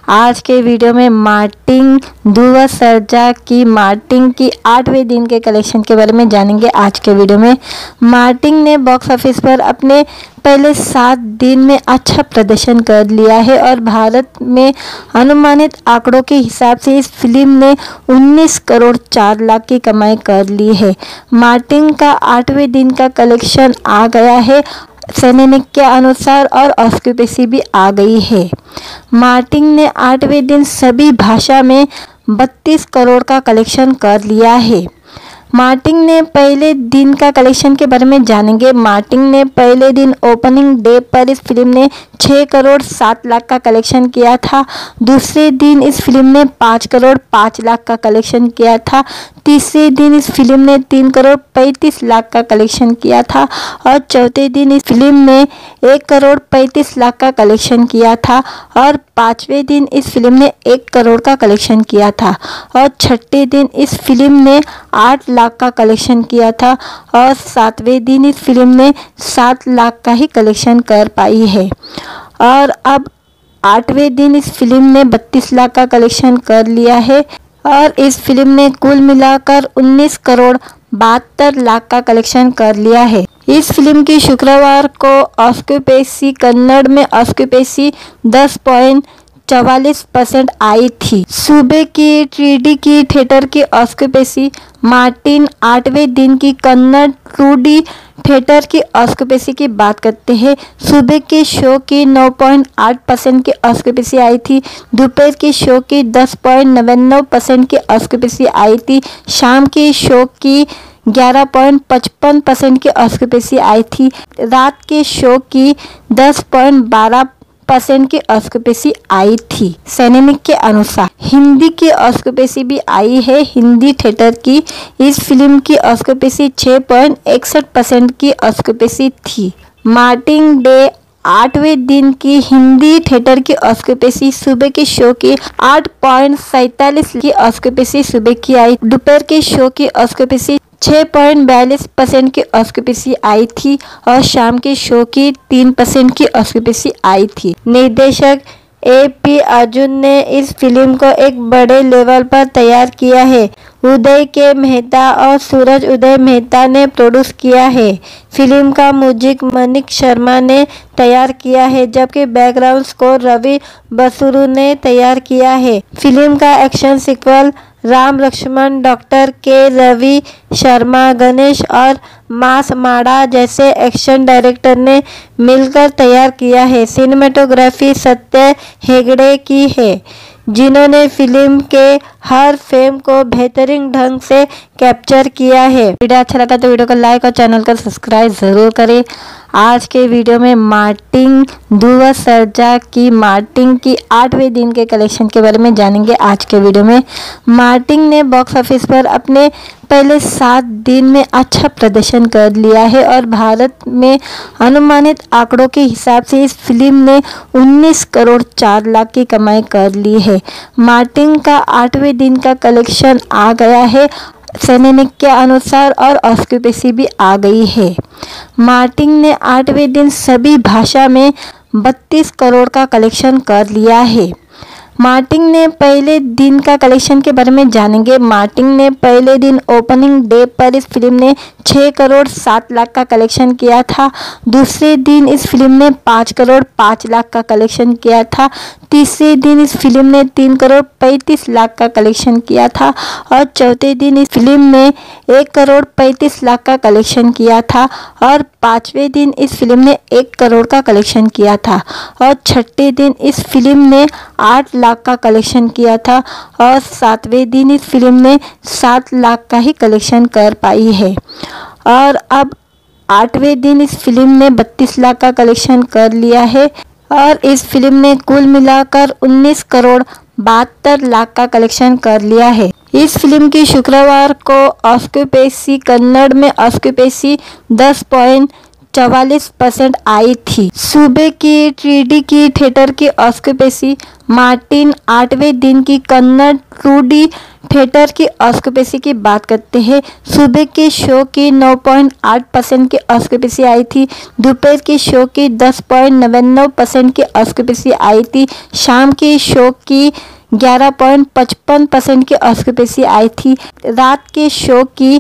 आज के वीडियो में मार्टिन ध्रुव सर्जा की मार्टिन की 8वें दिन के कलेक्शन के बारे में जानेंगे। आज के वीडियो में मार्टिन ने बॉक्स ऑफिस पर अपने पहले 7 दिन में अच्छा प्रदर्शन कर लिया है और भारत में अनुमानित आंकड़ों के हिसाब से इस फिल्म ने 19 करोड़ 4 लाख की कमाई कर ली है। मार्टिन का 8वें दिन का कलेक्शन आ गया है सैनिक के अनुसार और ऑक्यूपेंसी भी आ गई है। मार्टिन ने 8वें दिन सभी भाषा में 32 करोड़ का कलेक्शन कर लिया है। मार्टिन ने पहले दिन का कलेक्शन के बारे में जानेंगे। मार्टिन ने पहले दिन ओपनिंग डे पर इस फिल्म ने 6 करोड़ 7 लाख का कलेक्शन किया था। दूसरे दिन इस फिल्म ने 5 करोड़ 5 लाख का कलेक्शन किया था। तीसरे दिन इस फिल्म ने 3 करोड़ 35 लाख का कलेक्शन किया था और चौथे दिन इस फिल्म ने 1 करोड़ 35 लाख का कलेक्शन किया था और 5वें दिन इस फिल्म ने 1 करोड़ का कलेक्शन किया था और छठे दिन इस फिल्म ने 8 लाख का कलेक्शन किया था और 7वें दिन इस फिल्म ने 7 लाख का ही कलेक्शन कर पाई है। और अब 8वें दिन इस फिल्म ने 32 लाख का कलेक्शन कर लिया है और इस फिल्म ने कुल मिलाकर 19 करोड़ 72 लाख का कलेक्शन कर लिया है। इस फिल्म की शुक्रवार को ऑक्यूपेंसी कन्नड़ में ऑक्यूपेंसी 10.44% आई थी। सूबे की 3D की थिएटर की ऑक्यूपेंसी मार्टिन 8वें दिन की कन्नड़ 2D थिएटर की ऑक्यूपेंसी की बात करते हैं। सुबह के शो की 9.8% की ऑक्यूपेंसी आई थी। दोपहर के शो की 10.99% की ऑक्यूपेंसी आई थी। शाम के शो की 11.55% की ऑक्यूपेंसी आई थी। रात के शो की 10.12% की ऑक्यूपेंसी आई थी। सैनिक के अनुसार हिंदी की ऑक्यूपेंसी भी आई है। हिंदी थिएटर की इस फिल्म की ऑक्यूपेंसी 6.61% की ऑक्यूपेंसी थी। मार्टिन डे 8वें दिन की हिंदी थिएटर की ऑक्यूपेंसी सुबह के शो की 8.47 की ऑक्यूपेंसी सुबह की आई। दोपहर के शो की ऑक्यूपेंसी 6.42% की ऑक्यूपेंसी आई थी और शाम के शो की 3% की ऑक्यूपेंसी आई थी। निर्देशक A.P. अर्जुन ने इस फिल्म को एक बड़े लेवल पर तैयार किया है। उदय के मेहता और सूरज उदय मेहता ने प्रोड्यूस किया है। फिल्म का म्यूजिक मनीष शर्मा ने तैयार किया है जबकि बैकग्राउंड स्कोर रवि बसरू ने तैयार किया है। फिल्म का action sequel Ram Lakshman, doctor K Ravi Sharma, Ganesh और मास माड़ा जैसे एक्शन डायरेक्टर ने मिलकर तैयार किया है। सिनेमेटोग्राफी सत्य हेगड़े की है जिन्होंने फिल्म के हर फ्रेम को बेहतरीन ढंग से कैप्चर किया है। वीडियो अच्छा लगा तो वीडियो को लाइक और चैनल को सब्सक्राइब जरूर करें। आज के वीडियो में मार्टिन ध्रुव सर्जा की मार्टिन की 8वें दिन के कलेक्शन के बारे में जानेंगे। आज के वीडियो में मार्टिन ने बॉक्स ऑफिस पर अपने पहले 7 दिन में अच्छा प्रदर्शन कर लिया है और भारत में अनुमानित आंकड़ों के हिसाब से इस फिल्म ने 19 करोड़ 4 लाख की कमाई कर ली है। मार्टिन का 8वें दिन का कलेक्शन आ गया है सैनिक के अनुसार और ऑक्यूपेंसी भी आ गई है। मार्टिन ने 8वें दिन सभी भाषा में 32 करोड़ का कलेक्शन कर लिया है। मार्टिन ने पहले दिन का कलेक्शन के बारे में जानेंगे। मार्टिन ने पहले दिन ओपनिंग डे पर इस फिल्म ने 6 करोड़ 7 लाख का कलेक्शन किया था। दूसरे दिन इस फिल्म ने 5 करोड़ 5 लाख का कलेक्शन किया था। तीसरे दिन इस फिल्म ने 3 करोड़ 35 लाख का कलेक्शन किया था और चौथे दिन इस फिल्म ने 1 करोड़ 35 लाख का कलेक्शन किया था और 5वें दिन इस फिल्म ने 1 करोड़ का कलेक्शन किया था और छठे दिन इस फिल्म ने 8 लाख का कलेक्शन किया था और 7वें दिन इस फिल्म ने 7 लाख का ही कलेक्शन कर पाई है। और अब 8वें दिन इस फिल्म ने 32 लाख का कलेक्शन कर लिया है और इस फिल्म ने कुल मिलाकर 19 करोड़ 72 लाख का कलेक्शन कर लिया है। इस फिल्म की शुक्रवार को ऑक्यूपेंसी कन्नड़ में ऑक्यूपेंसी 44% आई थी। सूबे की 3D की थिएटर की ऑक्यूपेंसी मार्टिन 8वें दिन की कन्नड़ 2D थिएटर की ऑक्यूपेंसी की बात करते हैं। सुबह के शो की 9.8% की ऑक्यूपेंसी आई थी। दोपहर के शो की 10.99% की ऑक्यूपेंसी आई थी। शाम के शो की 11.55% की ऑक्यूपेंसी आई थी। रात के शो की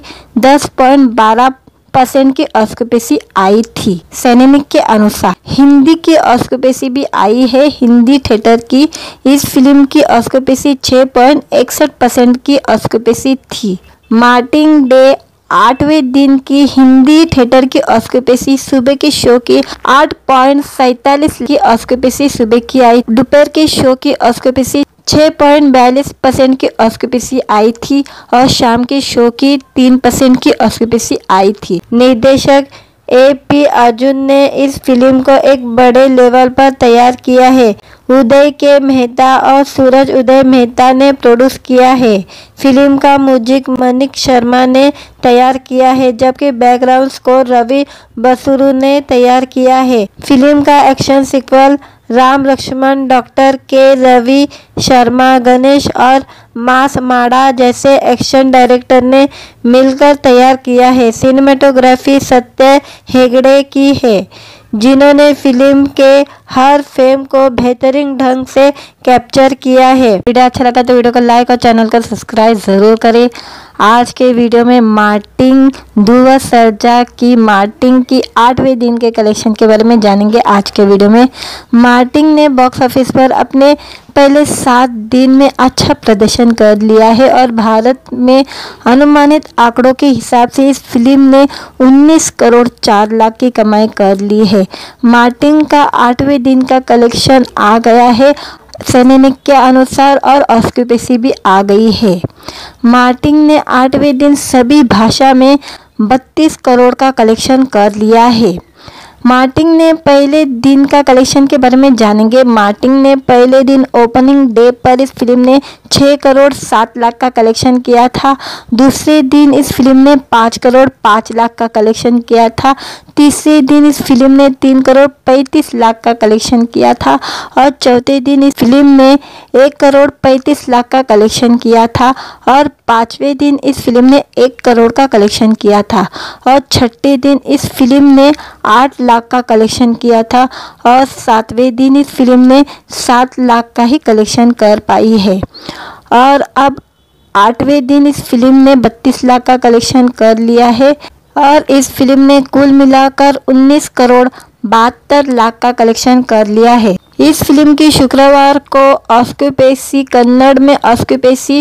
10.12% की ऑक्यूपेंसी आई थी। सैनिक के अनुसार हिंदी की ऑक्यूपेंसी भी आई है हिंदी थिएटर की। इस फिल्म की ऑक्यूपेंसी 6.61% की ऑक्यूपेंसी थी। मार्टिन डे 8वें दिन की हिंदी थिएटर की ऑक्यूपेंसी सुबह के शो की 8.47 की ऑक्यूपेंसी सुबह की आई। दोपहर के शो की ऑक्यूपेंसी 6.42% की ऑक्यूपेंसी आई थी और शाम के शो की 3% की ऑक्यूपेंसी आई थी। निर्देशक A.P. अर्जुन ने इस फिल्म को एक बड़े लेवल पर तैयार किया है। उदय के मेहता और सूरज उदय मेहता ने प्रोड्यूस किया है। फिल्म का म्यूजिक मनीष शर्मा ने तैयार किया है, जबकि बैकग्राउंड स्कोर रवि बसरू ने तैयार किया है। फिल्म का action sequel Ram Lakshman, doctor K Ravi Sharma, Ganesh और मास माड़ा जैसे एक्शन डायरेक्टर ने मिलकर तैयार किया है। सिनेमेटोग्राफी सत्य हेगड़े की है, जिन्होंने फिल्म के हर फ्रेम को बेहतरीन ढंग से कैप्चर किया है। वीडियो अच्छा लगा तो वीडियो को लाइक और चैनल को सब्सक्राइब जरूर करें। आज के वीडियो में मार्टिन ध्रुव सर्जा की मार्टिन की 8वें दिन के कलेक्शन के बारे में जानेंगे। आज के वीडियो में मार्टिन ने बॉक्स ऑफिस पर अपने पहले 7 दिन में अच्छा प्रदर्शन कर लिया है और भारत में अनुमानित आंकड़ों के हिसाब से इस फिल्म ने 19 करोड़ 4 लाख की कमाई कर ली है। मार्टिन का 8वें दिन का कलेक्शन आ गया है सैनिक के अनुसार और ऑक्यूपेंसी भी आ गई है। मार्टिन ने 8वें दिन सभी भाषा में 32 करोड़ का कलेक्शन कर लिया है। मार्टिन ने पहले दिन का कलेक्शन के बारे में जानेंगे। मार्टिन ने पहले दिन ओपनिंग डे पर इस फिल्म ने 6 करोड़ 7 लाख का कलेक्शन किया था। दूसरे दिन इस फिल्म ने 5 करोड़ 5 लाख का कलेक्शन किया था। तीसरे दिन इस फिल्म ने 3 करोड़ 35 लाख का कलेक्शन किया था और चौथे दिन इस फिल्म ने 1 करोड़ 35 लाख का कलेक्शन किया था और 5वें दिन इस फिल्म ने 1 करोड़ का कलेक्शन किया था और छठे दिन इस फिल्म ने 8 लाख का कलेक्शन किया था और 7वें दिन इस फिल्म ने 7 लाख का ही कलेक्शन कर पाई है और अब 8वें दिन इस फिल्म ने 32 लाख का कलेक्शन कर लिया है और इस फिल्म ने कुल मिलाकर 19 करोड़ 72 लाख का कलेक्शन कर लिया है। इस फिल्म की शुक्रवार को ऑक्यूपेंसी कन्नड़ में ऑक्यूपेंसी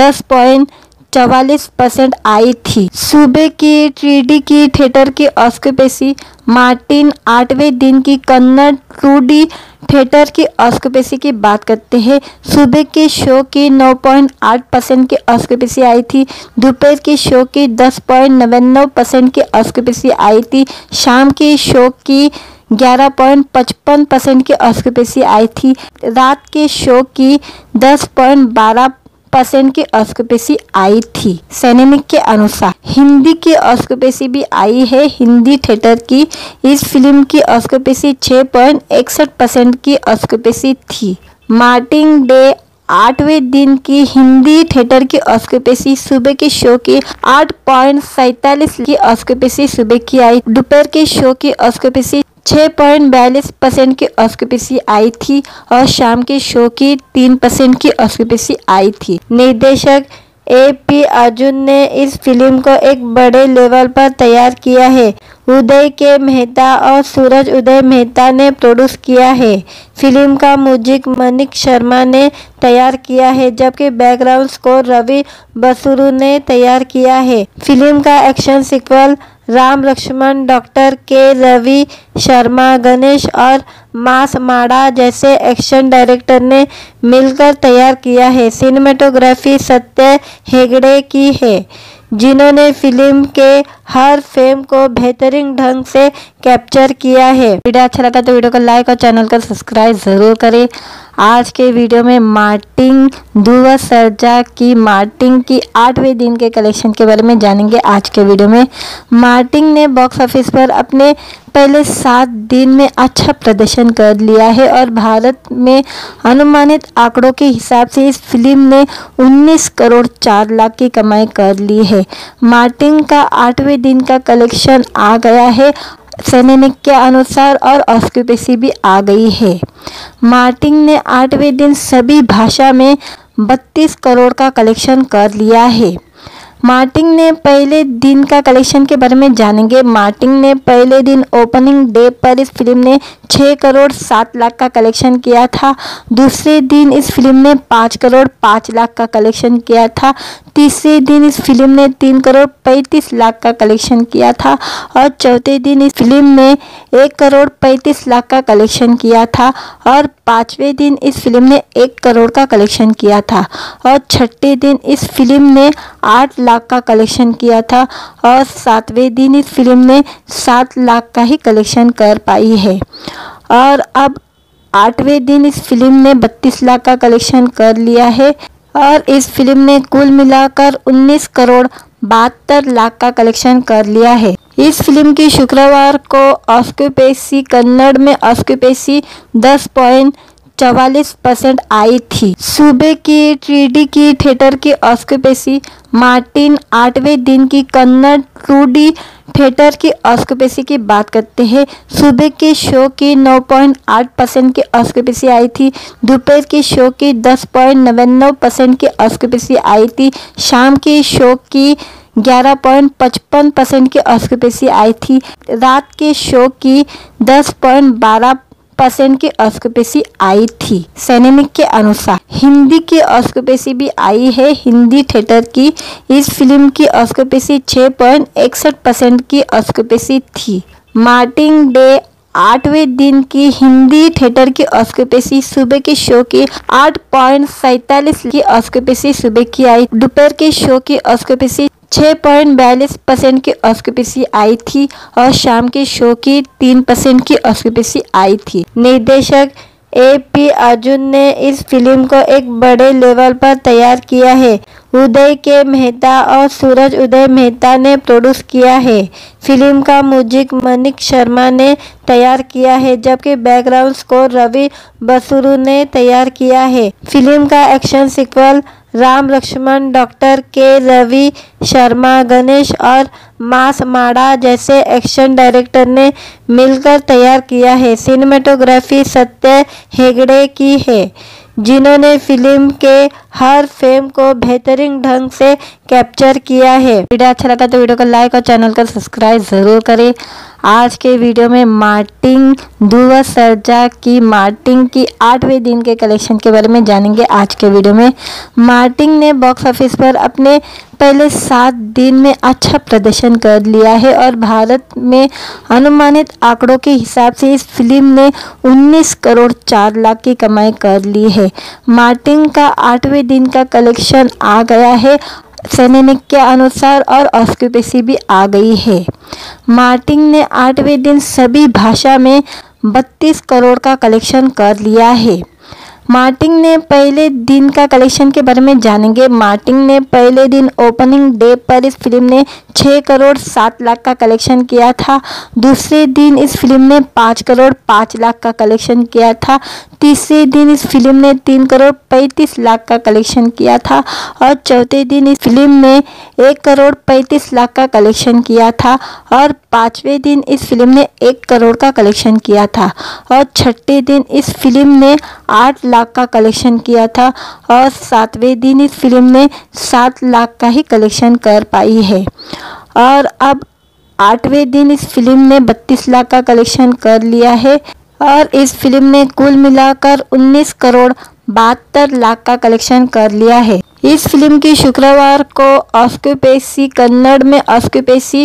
10.44% आई थी। सूबे की 3D की थिएटर की ऑक्यूपेंसी मार्टिन 8वें दिन की कन्नड़ 2D थिएटर की ऑक्यूपेंसी की बात करते हैं। सुबह के शो की 9.8% की ऑक्यूपेंसी आई थी। दोपहर के शो की 10.99% की ऑक्यूपेंसी आई थी। शाम के शो की 11.55% की ऑक्यूपेंसी आई थी। रात के शो की 10.12% की ऑक्यूपेंसी आई थी। सैनिक के अनुसार हिंदी की ऑक्यूपेंसी भी आई है हिंदी थिएटर की। इस फिल्म की ऑक्यूपेंसी 6.61% की ऑक्यूपेंसी थी। मार्टिन डे 8वें दिन की हिंदी थिएटर की ऑक्यूपेंसी सुबह के शो की 8.47 की ऑक्यूपेंसी सुबह की आई। दोपहर के शो की ऑक्यूपेंसी 6.42% की ऑक्यूपेंसी आई थी और शाम के शो की 3% की ऑक्यूपेंसी आई थी। निर्देशक A.P. अर्जुन ने इस फिल्म को एक बड़े लेवल पर तैयार किया है। उदय के मेहता और सूरज उदय मेहता ने प्रोड्यूस किया है। फिल्म का म्यूजिक मनीष शर्मा ने तैयार किया है, जबकि बैकग्राउंड स्कोर रवि बसरू ने तैयार किया है। फिल्म का action sequel Ram Lakshman, doctor K Ravi Sharma, Ganesh और मास माड़ा जैसे एक्शन डायरेक्टर ने मिलकर तैयार किया है। सिनेमेटोग्राफी सत्य हेगड़े की है, जिन्होंने फिल्म के हर फ्रेम को बेहतरीन ढंग से कैप्चर किया है। वीडियो अच्छा लगा तो वीडियो को लाइक और चैनल को सब्सक्राइब जरूर करें। आज के वीडियो में मार्टिन ध्रुव सर्जा की मार्टिन की 8वें दिन के कलेक्शन के बारे में जानेंगे। आज के वीडियो में मार्टिन ने बॉक्स ऑफिस पर अपने पहले 7 दिन में अच्छा प्रदर्शन कर लिया है और भारत में अनुमानित आंकड़ों के हिसाब से इस फिल्म ने 19 करोड़ 4 लाख की कमाई कर ली है। मार्टिन का 8वें दिन का कलेक्शन आ गया है सैनिक के अनुसार और ऑस्क्यूपेसी भी आ गई है। मार्टिन ने 8वें दिन सभी भाषा में 32 करोड़ का कलेक्शन कर लिया है। मार्टिन ने पहले दिन का कलेक्शन के बारे में जानेंगे। मार्टिन ने पहले दिन ओपनिंग डे पर इस फिल्म ने 6 करोड़ 7 लाख का कलेक्शन किया था। दूसरे दिन इस फिल्म ने 5 करोड़ 5 लाख का कलेक्शन किया था। तीसरे दिन इस फिल्म ने 3 करोड़ 35 लाख का कलेक्शन किया था और चौथे दिन इस फिल्म ने 1 करोड़ 35 लाख का कलेक्शन किया था और पांचवें दिन इस फिल्म ने 1 करोड़ का कलेक्शन किया था और छठे दिन इस फिल्म ने 8 लाख का कलेक्शन किया था और 7वें दिन इस फिल्म ने 7 लाख का ही कलेक्शन कर पाई है। और अब 8वें दिन इस फिल्म ने 32 लाख का कलेक्शन कर लिया है और इस फिल्म ने कुल मिलाकर 19 करोड़ 72 लाख का कलेक्शन कर लिया है। इस फिल्म की शुक्रवार को ऑस्क्यूपेसी कन्नड़ में ऑस्क्यूपेसी 10.44% आई थी। सूबे की 3D की थिएटर की ऑस्क्यूपेसी मार्टिन 8वें दिन की कन्नड़ 2D थिएटर की ऑस्क्यूपेसी की बात करते हैं। सूबे के शो की 9.8% की ऑस्क्यूपेसी आई थी। दोपहर के शो की 10.99% की ऑस्क्यूपेसी आई थी। शाम के शो की 11.55% की ऑस्क्यूपेसी आई थी। रात के शो की 10.12% की ऑस्क्यूपेसी आई थी। सैनिक के अनुसार हिंदी की ऑस्क्यूपेसी भी आई है। हिंदी थिएटर की इस फिल्म की ऑस्क्यूपेसी 6.61% की ऑस्क्यूपेसी थी। मार्टिन डे 8वें दिन की हिंदी थिएटर की ऑस्क्यूपेसी सुबह के शो की 8.47 की ऑस्क्यूपेसी सुबह की आई। दोपहर के शो की ऑस्क्यूपेसी 6.42% की ऑस्क्यूपेसी आई थी और शाम के शो की 3% की ऑस्क्यूपेसी आई थी। निर्देशक A.P. अर्जुन ने इस फिल्म को एक बड़े लेवल पर तैयार किया है। उदय के मेहता और सूरज उदय मेहता ने प्रोड्यूस किया है। फिल्म का म्यूजिक मनीष शर्मा ने तैयार किया है जबकि बैकग्राउंड स्कोर रवि बसरू ने तैयार किया है। फिल्म का action sequel Ram Lakshman, doctor K Ravi Sharma, Ganesh और मास माड़ा जैसे एक्शन डायरेक्टर ने मिलकर तैयार किया है। सिनेमेटोग्राफी सत्य हेगड़े की है जिन्होंने फिल्म के हर फ्रेम को बेहतरीन ढंग से कैप्चर किया है। वीडियो अच्छा लगा तो वीडियो को लाइक और चैनल को सब्सक्राइब जरूर करें। आज के वीडियो में मार्टिन ध्रुव सर्जा की मार्टिन की 8वें दिन के कलेक्शन के बारे में जानेंगे। आज के वीडियो में मार्टिन ने बॉक्स ऑफिस पर अपने पहले 7 दिन में अच्छा प्रदर्शन कर लिया है और भारत में अनुमानित आंकड़ों के हिसाब से इस फिल्म ने 19 करोड़ 4 लाख की कमाई कर ली है। मार्टिन का 8वें दिन का कलेक्शन आ गया है सैनिक के अनुसार और ऑस्क्यूपेसी भी आ गई है। मार्टिन ने 8वें दिन सभी भाषा में 32 करोड़ का कलेक्शन कर लिया है। मार्टिन ने पहले दिन का कलेक्शन के बारे में जानेंगे। मार्टिन ने पहले दिन ओपनिंग डे पर इस फिल्म ने 6 करोड़ 7 लाख का कलेक्शन किया था। दूसरे दिन इस फिल्म ने 5 करोड़ 5 लाख का कलेक्शन किया था। तीसरे दिन इस फिल्म ने 3 करोड़ 35 लाख का कलेक्शन किया था और चौथे दिन इस फिल्म ने 1 करोड़ 35 लाख का कलेक्शन किया था और पांचवें दिन इस फिल्म ने 1 करोड़ का कलेक्शन किया था और छठे दिन इस फिल्म ने 8 लाख का कलेक्शन किया था और 7वें दिन इस फिल्म ने 7 लाख का ही कलेक्शन कर पाई है। और अब 8वें दिन इस फिल्म ने 32 लाख का कलेक्शन कर लिया है और इस फिल्म ने कुल मिलाकर 19 करोड़ 72 लाख का कलेक्शन कर लिया है। इस फिल्म की शुक्रवार को ऑस्क्यूपेसी कन्नड़ में ऑस्क्यूपेसी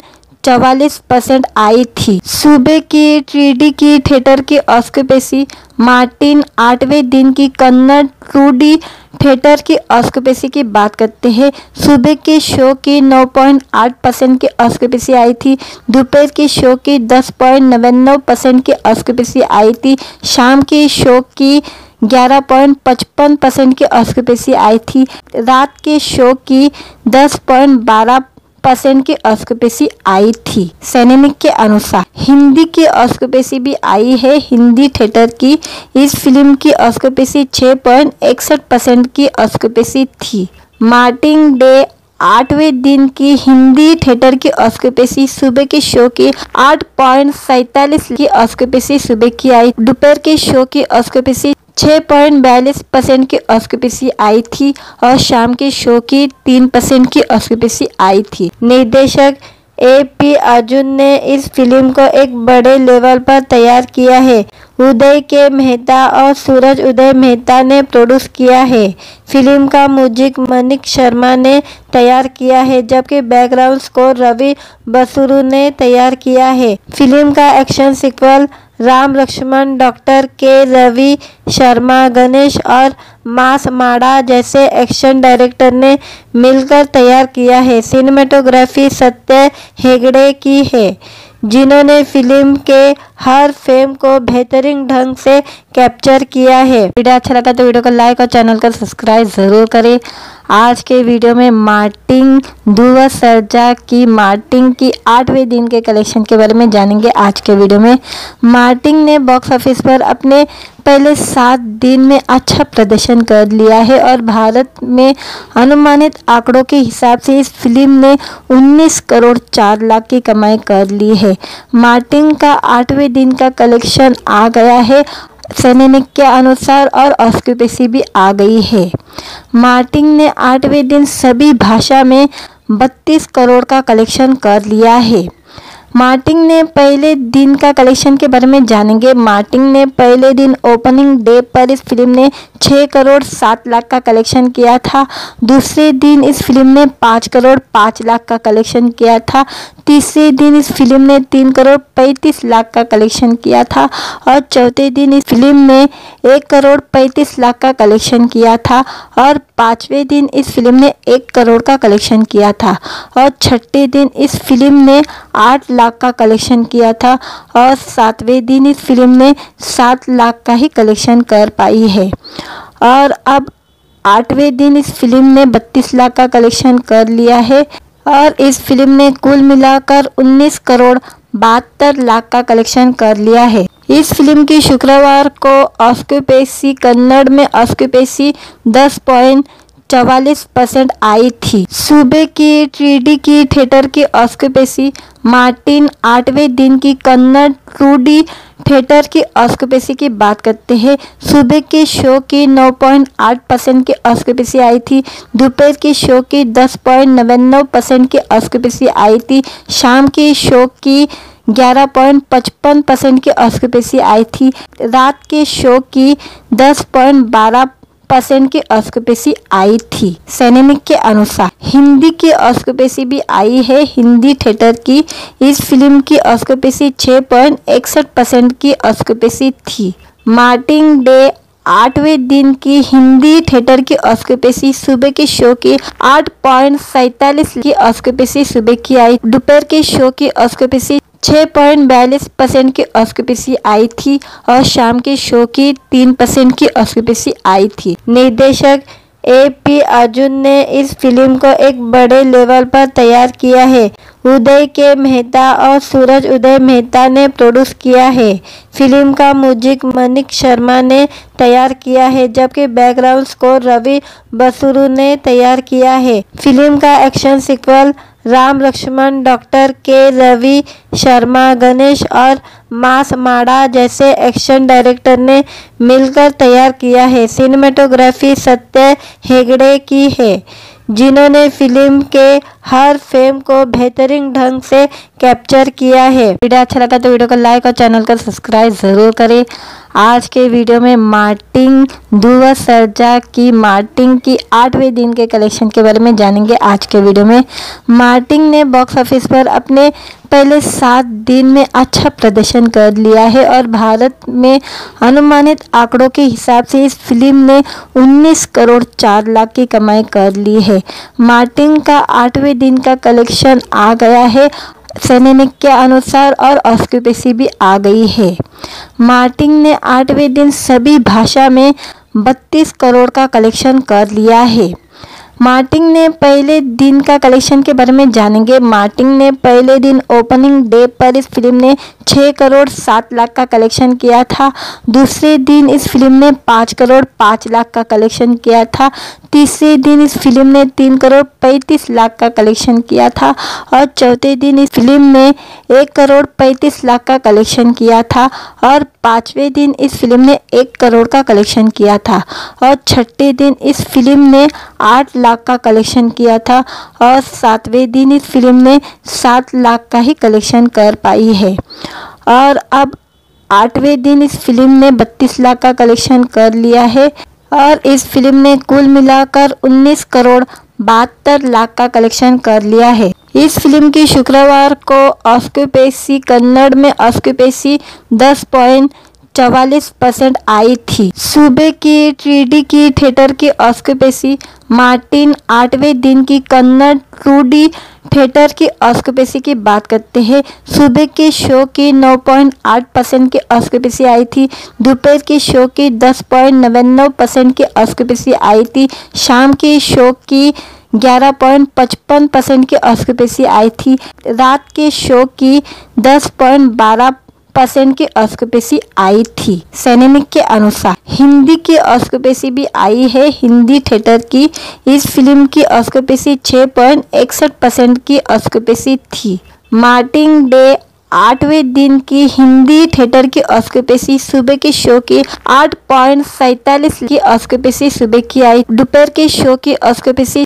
10.44% आई थी। सूबे की 3D की थिएटर की ऑस्क्यूपेसी मार्टिन 8वें दिन की कन्नड़ 2D थिएटर की ऑस्केपेसी की बात करते हैं। सुबह के शो की 9.8% की ऑस्केपेसी आई थी। दोपहर के शो की 10.99% की ऑस्केपेसी आई थी। शाम के शो की 11.55% की ऑस्केपेसी आई थी। रात के शो की 10.12% की ऑस्केपेसी आई थी। सैनिक के अनुसार हिंदी की ऑस्केपेसी भी आई है हिंदी थिएटर की। इस फिल्म की ऑस्केपेसी 6.61% की ऑस्केपेसी थी। मार्टिन डे 8वें दिन की हिंदी थिएटर की ऑस्केपेसी सुबह के शो की 8.47 की ऑस्केपेसी सुबह की आई। दोपहर के शो की ऑस्केपेसी 6.42% की ऑस्केपेसी आई थी और शाम के शो की 3% की ऑस्केपेसी आई थी। निर्देशक A.P. अर्जुन ने इस फिल्म को एक बड़े लेवल पर तैयार किया है। उदय के मेहता और सूरज उदय मेहता ने प्रोड्यूस किया है। फिल्म का म्यूजिक मनीष शर्मा ने तैयार किया है, जबकि बैकग्राउंड स्कोर रवि बसरू ने तैयार किया है। फिल्म का action sequel Ram Lakshman, doctor K Ravi Sharma, Ganesh और मास माड़ा जैसे एक्शन डायरेक्टर ने मिलकर तैयार किया है। सिनेमेटोग्राफी सत्य हेगड़े की है, जिन्होंने फिल्म के हर फ्रेम को बेहतरीन ढंग से कैप्चर किया है। वीडियो अच्छा लगा तो वीडियो को लाइक और चैनल को सब्सक्राइब जरूर करें। आज के वीडियो में मार्टिन ध्रुव सर्जा की मार्टिन की 8वें दिन के कलेक्शन के बारे में जानेंगे। आज के वीडियो में मार्टिन ने बॉक्स ऑफिस पर अपने पहले 7 दिन में अच्छा प्रदर्शन कर लिया है और भारत में अनुमानित आंकड़ों के हिसाब से इस फिल्म ने 19 करोड़ 4 लाख की कमाई कर ली है। मार्टिन का 8वें दिन का कलेक्शन आ गया है सैनिक के अनुसार और ऑस्केपेसी भी आ गई है। मार्टिन ने 8वें दिन सभी भाषा में 32 करोड़ का कलेक्शन कर लिया है। मार्टिन ने पहले दिन का कलेक्शन के बारे में जानेंगे। मार्टिन ने पहले दिन ओपनिंग डे पर इस फिल्म ने 6 करोड़ 7 लाख का कलेक्शन किया था। दूसरे दिन इस फिल्म ने 5 करोड़ 5 लाख का कलेक्शन किया था। तीसरे दिन इस फिल्म ने 3 करोड़ 35 लाख का कलेक्शन किया था और चौथे दिन इस फिल्म ने 1 करोड़ 35 लाख का कलेक्शन किया था और 5वें दिन इस फिल्म ने 1 करोड़ का कलेक्शन किया था और छठे दिन इस फिल्म ने 8 लाख का कलेक्शन किया था और 7वें दिन इस फिल्म ने 7 लाख का ही कलेक्शन कर पाई है और अब 8वें दिन इस फिल्म ने 32 लाख का कलेक्शन कर लिया है और इस फिल्म ने कुल मिलाकर 19 करोड़ 72 लाख का कलेक्शन कर लिया है। इस फिल्म की शुक्रवार को ऑस्केपेसी कन्नड़ में ऑस्केपेसी 10.44% आई थी। सुबह की 3D की थिएटर की ऑस्केपेसी मार्टिन 8वें दिन की कन्नड़ 2D थिएटर की ऑस्केपेसी की बात करते हैं। सुबह के शो की 9.8% की ऑस्केपेसी आई थी। दोपहर के शो की 10.99% की ऑस्केपेसी आई थी। शाम के शो की 11.55% की ऑस्केपेसी आई थी। रात के शो की 10.12% की ऑस्केपेसी आई थी। सैनिक के अनुसार हिंदी की ऑस्केपेसी भी आई है हिंदी थिएटर की। इस फिल्म की ऑस्केपेसी 6.61% की ऑस्केपेसी थी। मार्टिन डे 8वें दिन की हिंदी थिएटर की ऑस्केपेसी सुबह के शो की 8.47 की ऑस्केपेसी सुबह की आई। दोपहर के शो की ऑस्केपेसी 6.42% की ऑस्केपेसी आई थी और शाम के शो की 3% की ऑस्केपेसी आई थी। निर्देशक A.P. अर्जुन ने इस फिल्म को एक बड़े लेवल पर तैयार किया है। उदय के मेहता और सूरज उदय मेहता ने प्रोड्यूस किया है। फिल्म का म्यूजिक मनीष शर्मा ने तैयार किया है, जबकि बैकग्राउंड स्कोर रवि बसरू ने तैयार किया है। फिल्म का action sequel Ram Lakshman, doctor K Ravi Sharma, Ganesh और मास माड़ा जैसे एक्शन डायरेक्टर ने मिलकर तैयार किया है। सिनेमेटोग्राफी सत्य हेगड़े की है, जिन्होंने फिल्म के हर फ्रेम को बेहतरीन ढंग से कैप्चर किया है। वीडियो अच्छा लगा तो वीडियो को लाइक और चैनल को सब्सक्राइब जरूर करें। आज के वीडियो में मार्टिन ध्रुव सर्जा की मार्टिन की 8वें दिन के कलेक्शन के बारे में जानेंगे। आज के वीडियो में मार्टिन ने बॉक्स ऑफिस पर अपने पहले 7 दिन में अच्छा प्रदर्शन कर लिया है और भारत में अनुमानित आंकड़ों के हिसाब से इस फिल्म ने 19 करोड़ 4 लाख की कमाई कर ली है। मार्टिन का 8वें दिन का कलेक्शन आ गया है सैनिक के अनुसार और ऑस्क्यूपेसी भी आ गई है। मार्टिन ने 8वें दिन सभी भाषा में 32 करोड़ का कलेक्शन कर लिया है। मार्टिन ने पहले दिन का कलेक्शन के बारे में जानेंगे। मार्टिन ने पहले दिन ओपनिंग डे पर इस फिल्म ने 6 करोड़ 7 लाख का कलेक्शन किया था। दूसरे दिन इस फिल्म ने 5 करोड़ 5 लाख का कलेक्शन किया था। तीसरे दिन इस फिल्म ने 3 करोड़ 35 लाख का कलेक्शन किया था और चौथे दिन इस फिल्म ने 1 करोड़ 35 लाख का कलेक्शन किया था और 5वें दिन इस फिल्म ने 1 करोड़ का कलेक्शन किया था और छठे दिन इस फिल्म ने 8 लाख का कलेक्शन किया था और 7वें दिन इस फिल्म ने 7 लाख का ही कलेक्शन कर पाई है। और अब 8वें दिन इस फिल्म ने 32 लाख का कलेक्शन कर लिया है और इस फिल्म ने कुल मिलाकर 19 करोड़ 72 लाख का कलेक्शन कर लिया है। इस फिल्म की शुक्रवार को ऑस्क्यूपेसी कन्नड़ में ऑस्क्यूपेसी 10.44% आई थी। सूबे की 3D की थिएटर की ऑस्क्यूपेसी मार्टिन 8वें दिन की कन्नड़ 2D थिएटर की ऑस्क्यूपेसी की बात करते हैं। सुबह के शो की 9.8% की ऑस्क्यूपेसी आई थी। दोपहर के शो की 10.99% की ऑस्क्यूपेसी आई थी। शाम के शो की 11.55% की ऑस्क्यूपेसी आई थी। रात के शो की 10.12% की ऑस्क्यूपेसी आई थी। सैनिक के अनुसार हिंदी की ऑस्क्यूपेसी भी आई है। हिंदी थिएटर की इस फिल्म की ऑस्क्यूपेसी 6.61% की ऑस्क्यूपेसी थी। मार्टिन डे 8वें दिन की हिंदी थिएटर की ऑस्क्यूपेसी सुबह के शो की 8.47 की ऑस्क्यूपेसी सुबह की आई। दोपहर के शो की ऑस्क्यूपेसी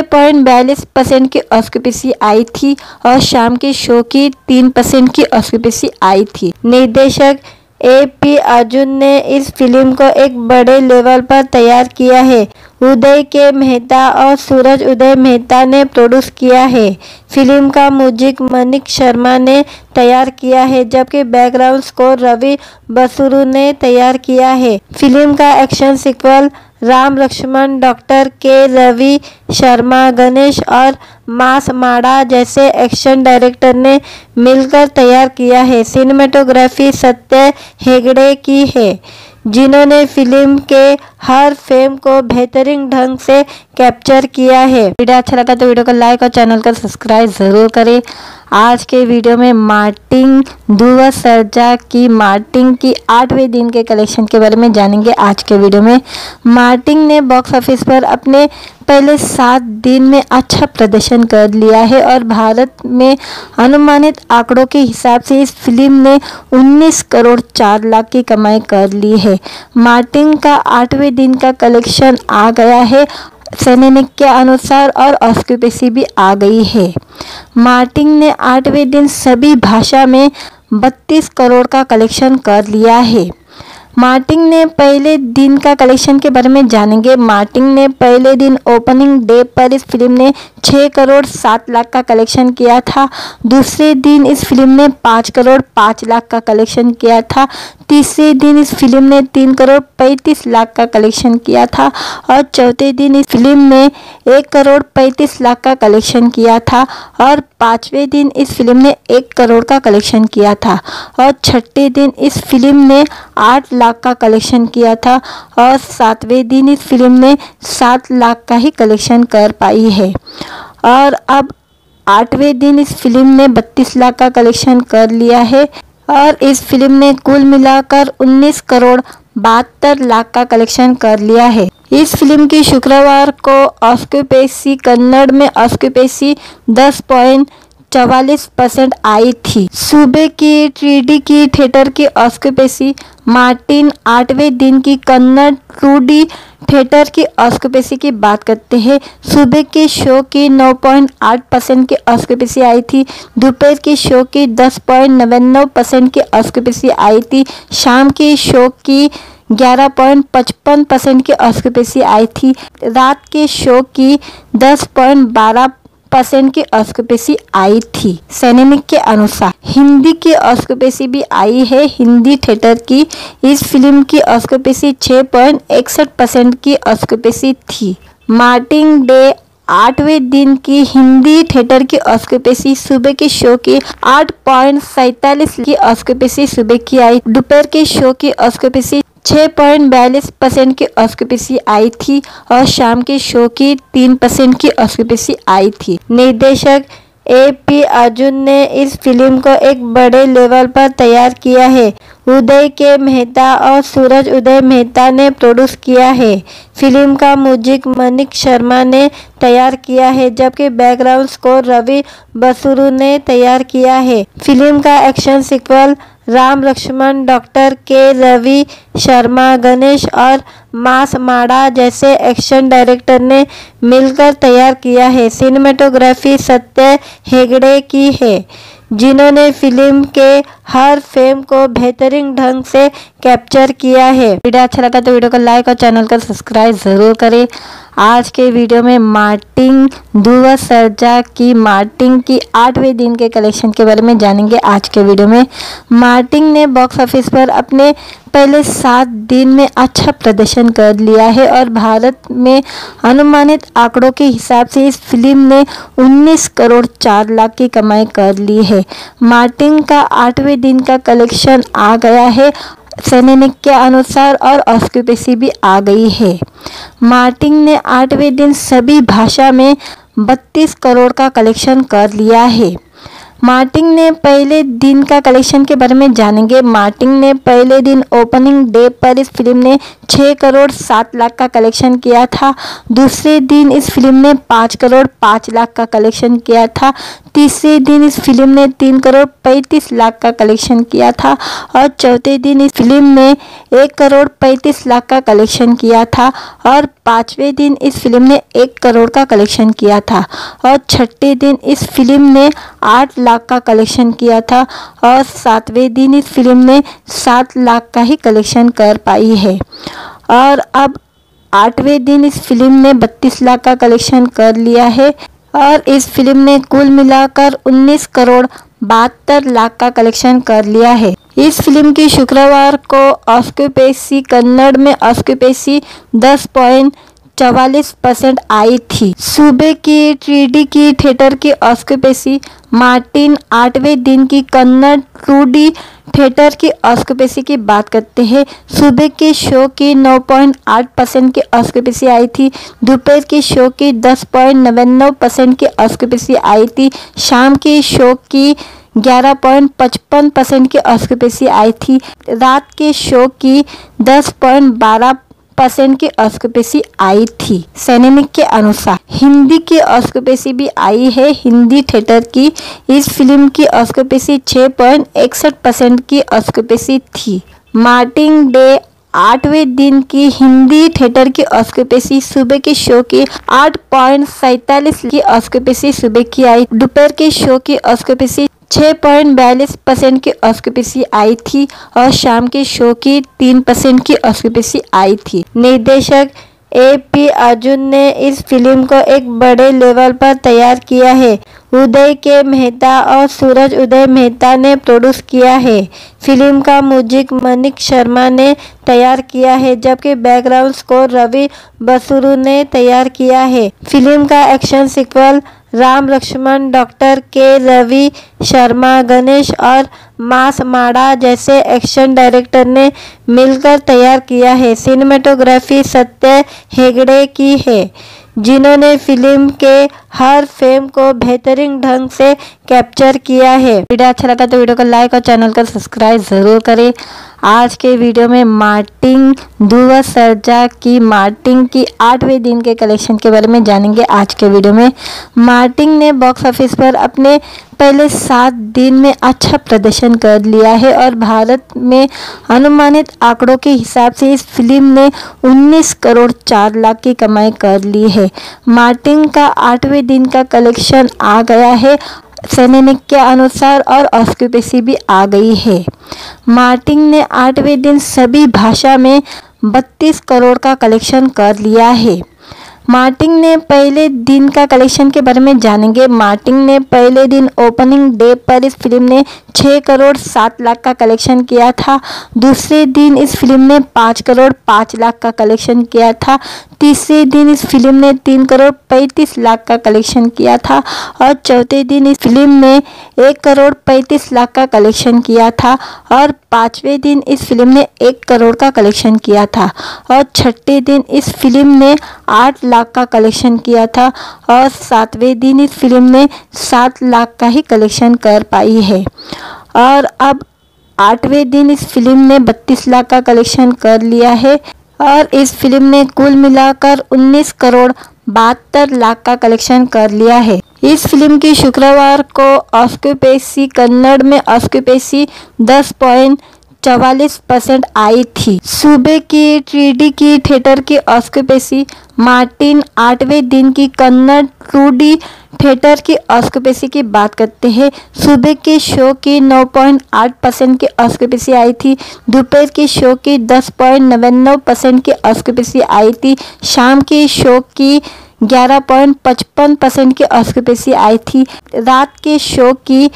6.42% की ऑस्क्यूपेसी आई थी और शाम के शो की 3% की ऑस्क्यूपेसी आई थी। निर्देशक A.P. अर्जुन ने इस फिल्म को एक बड़े लेवल पर तैयार किया है। उदय के मेहता और सूरज उदय मेहता ने प्रोड्यूस किया है। फिल्म का म्यूजिक मनीष शर्मा ने तैयार किया है जबकि बैकग्राउंड स्कोर रवि बसुरु ने तैयार किया है। फिल्म का action sequel Ram Lakshman, doctor K Ravi Sharma, Ganesh और मास माड़ा जैसे एक्शन डायरेक्टर ने मिलकर तैयार किया है। सिनेमेटोग्राफी सत्य हेगड़े की है जिन्होंने फिल्म के हर फ्रेम को बेहतरीन ढंग से कैप्चर किया है। वीडियो अच्छा लगा तो वीडियो को लाइक और चैनल को सब्सक्राइब जरूर करें। आज के वीडियो में मार्टिन ध्रुव सर्जा की मार्टिन की 8वें दिन के कलेक्शन के बारे में जानेंगे। आज के वीडियो में मार्टिन ने बॉक्स ऑफिस पर अपने पहले 7 दिन में अच्छा प्रदर्शन कर लिया है और भारत में अनुमानित आंकड़ों के हिसाब से इस फिल्म ने 19 करोड़ 4 लाख की कमाई कर ली है। मार्टिन का 8वें दिन का कलेक्शन आ गया है सैनिक के अनुसार और ऑस्क्यूपेसी भी आ गई है। मार्टिन ने 8वें दिन सभी भाषा में 32 करोड़ का कलेक्शन कर लिया है। मार्टिन ने पहले दिन का कलेक्शन के बारे में जानेंगे। मार्टिन ने पहले दिन ओपनिंग डे पर इस फिल्म ने 6 करोड़ 7 लाख का कलेक्शन किया था। दूसरे दिन इस फिल्म ने 5 करोड़ 5 लाख का कलेक्शन किया था। तीसरे दिन इस फिल्म ने 3 करोड़ 35 लाख का कलेक्शन किया था और चौथे दिन इस फिल्म ने 1 करोड़ 35 लाख का कलेक्शन किया था और 5वें दिन इस फिल्म ने 1 करोड़ का कलेक्शन किया था और छठे दिन इस फिल्म ने 8 लाख का कलेक्शन किया था और 7वें दिन इस फिल्म ने 7 लाख का ही कलेक्शन कर पाई है। और अब 8वें दिन इस फिल्म ने 32 लाख का कलेक्शन कर लिया है और इस फिल्म ने कुल मिलाकर 19 करोड़ 72 लाख का कलेक्शन कर लिया है। इस फिल्म की शुक्रवार को ऑस्क्यूपेसी कन्नड़ में ऑस्क्यूपेसी 44% आई थी। सूबे की ट्रीडी की थिएटर की ऑक्यूपेंसी मार्टिन 8वें दिन की कन्नड़ 2D थिएटर की ऑक्यूपेंसी की बात करते हैं। सुबह के शो की 9.8% की ऑक्यूपेंसी आई थी। दोपहर के शो की 10.99% की ऑक्यूपेंसी आई थी। शाम के शो की 11.55% की ऑक्यूपेंसी आई थी। रात के शो की 10.12% की ऑक्यूपेंसी आई थी। सैनिक के अनुसार हिंदी की ऑक्यूपेंसी भी आई है। हिंदी थिएटर की इस फिल्म की ऑक्यूपेंसी 6.61% की ऑक्यूपेंसी थी। मार्टिन डे 8वें दिन की हिंदी थिएटर की ऑक्यूपेंसी सुबह के शो की 8.47 की ऑक्यूपेंसी सुबह की आई। दोपहर के शो की ऑक्यूपेंसी 6.42% की ऑक्यूपेंसी आई थी और शाम के शो की 3% की ऑक्यूपेंसी आई थी। निर्देशक A.P. अर्जुन ने इस फिल्म को एक बड़े लेवल पर तैयार किया है। उदय के मेहता और सूरज उदय मेहता ने प्रोड्यूस किया है। फिल्म का म्यूजिक मनीष शर्मा ने तैयार किया है, जबकि बैकग्राउंड स्कोर रवि बसरू ने तैयार किया है। फिल्म का action sequel Ram Lakshman, doctor K Ravi Sharma, Ganesh और मास माड़ा जैसे एक्शन डायरेक्टर ने मिलकर तैयार किया है। सिनेमेटोग्राफी सत्य हेगड़े की है, जिन्होंने फिल्म के हर फ्रेम को बेहतरीन ढंग से कैप्चर किया है। वीडियो अच्छा लगा तो वीडियो को लाइक और चैनल को सब्सक्राइब ज़रूर करें। आज के वीडियो में मार्टिन ध्रुव सर्जा की मार्टिन की 8वें दिन के कलेक्शन के बारे में जानेंगे। आज के वीडियो में मार्टिन ने बॉक्स ऑफिस पर अपने पहले 7 दिन में अच्छा प्रदर्शन कर लिया है और भारत में अनुमानित आंकड़ों के हिसाब से इस फिल्म ने 19 करोड़ 4 लाख की कमाई कर ली है। मार्टिन का 8वें दिन का कलेक्शन आ गया है सैनिक के अनुसार और ऑक्यूपेंसी भी आ गई है। मार्टिन ने 8वें दिन सभी भाषा में 32 करोड़ का कलेक्शन कर लिया है। मार्टिन ने पहले दिन का कलेक्शन के बारे में जानेंगे। मार्टिन ने पहले दिन ओपनिंग डे पर इस फिल्म ने 6 करोड़ 7 लाख का कलेक्शन किया था। दूसरे दिन इस फिल्म ने 5 करोड़ 5 लाख का कलेक्शन किया था। तीसरे दिन इस फिल्म ने 3 करोड़ 35 लाख का कलेक्शन किया था और चौथे दिन इस फिल्म ने 1 करोड़ 35 लाख का कलेक्शन किया था और 5वें दिन इस फिल्म ने 1 करोड़ का कलेक्शन किया था और छठे दिन इस फिल्म ने 8 लाख का कलेक्शन किया था और 7वें दिन इस फिल्म ने 7 लाख का ही कलेक्शन कर पाई है और अब 8वें दिन इस फिल्म ने 32 लाख का कलेक्शन कर लिया है और इस फिल्म ने कुल मिलाकर 19 करोड़ 72 लाख का कलेक्शन कर लिया है। इस फिल्म की शुक्रवार को ऑक्यूपेंसी कन्नड़ में ऑक्यूपेंसी 10.44% आई थी। सूबे की ट्रीडी की थिएटर की ऑक्यूपेंसी मार्टिन 8वें दिन की कन्नड़ 2D थिएटर की ऑक्यूपेंसी की बात करते हैं। सुबह के शो की 9.8% की ऑक्यूपेंसी आई थी। दोपहर के शो की 10.99% की ऑक्यूपेंसी आई थी। शाम के शो की 11.55% की ऑक्यूपेंसी आई थी। रात के शो की 10.12% की ऑक्यूपेंसी आई थी। सैनिक के अनुसार हिंदी की ऑक्यूपेंसी भी आई है। हिंदी थिएटर की इस फिल्म की ऑक्यूपेंसी 6.61% की ऑक्यूपेंसी थी। मार्टिन डे 8वें दिन की हिंदी थिएटर की ऑक्यूपेंसी सुबह के शो की 8.47 की ऑक्यूपेंसी सुबह की आई। दोपहर के शो की ऑक्यूपेंसी 6.42% की ऑक्यूपेंसी आई थी और शाम के शो की 3% की ऑक्यूपेंसी आई थी। निर्देशक A.P. अर्जुन ने इस फिल्म को एक बड़े लेवल पर तैयार किया है। उदय के मेहता और सूरज उदय मेहता ने प्रोड्यूस किया है। फिल्म का म्यूजिक मनीष शर्मा ने तैयार किया है, जबकि बैकग्राउंड स्कोर रवि बसरू ने तैयार किया है। फिल्म का action sequel Ram Lakshman, doctor K Ravi Sharma, Ganesh और मास माड़ा जैसे एक्शन डायरेक्टर ने मिलकर तैयार किया है। सिनेमेटोग्राफी सत्य हेगड़े की है, जिन्होंने फिल्म के हर फ्रेम को बेहतरीन ढंग से कैप्चर किया है। वीडियो अच्छा लगा तो वीडियो को लाइक और चैनल को सब्सक्राइब ज़रूर करें। आज के वीडियो में मार्टिन ध्रुव सर्जा की मार्टिन की 8वें दिन के कलेक्शन के बारे में जानेंगे। आज के वीडियो में मार्टिन ने बॉक्स ऑफिस पर अपने पहले 7 दिन में अच्छा प्रदर्शन कर लिया है और भारत में अनुमानित आंकड़ों के हिसाब से इस फिल्म ने 19 करोड़ 4 लाख की कमाई कर ली है। मार्टिन का 8वें दिन का कलेक्शन आ गया है सैनिक के अनुसार और ऑस्क्यूपेसी भी आ गई है। मार्टिन ने 8वें दिन सभी भाषा में 32 करोड़ का कलेक्शन कर लिया है। मार्टिन ने पहले दिन का कलेक्शन के बारे में जानेंगे। मार्टिन ने पहले दिन ओपनिंग डे पर इस फिल्म ने 6 करोड़ 7 लाख का कलेक्शन किया था। दूसरे दिन इस फिल्म ने 5 करोड़ 5 लाख का कलेक्शन किया था। तीसरे दिन इस फिल्म ने 3 करोड़ 35 लाख का कलेक्शन किया था और चौथे दिन इस फिल्म ने 1 करोड़ 35 लाख का कलेक्शन किया था और 5वें दिन इस फिल्म ने 1 करोड़ का कलेक्शन किया था और छठे दिन इस फिल्म ने 8 लाख का कलेक्शन किया था और 7वें दिन इस फिल्म ने 7 लाख का ही कलेक्शन कर पाई है। और अब 8वें दिन इस फिल्म ने 32 लाख का कलेक्शन कर लिया है और इस फिल्म ने कुल मिलाकर 19 करोड़ 72 लाख का कलेक्शन कर लिया है। इस फिल्म की शुक्रवार को ऑस्क्यूपेसी कन्नड़ में ऑस्क्यूपेसी 10.44% आई थी। सूबे की 3D की थिएटर की ऑस्क्यूपेसी मार्टिन 8वें दिन की कन्नड़ 2D थिएटर की ऑस्क्यूपेसी की बात करते हैं। सुबह के शो की 9.8% की ऑस्क्यूपेसी आई थी। दोपहर के शो की 10.99% की ऑस्क्यूपेसी आई थी। शाम के शो की 11.55% की ऑस्क्यूपेसी आई थी। रात के शो की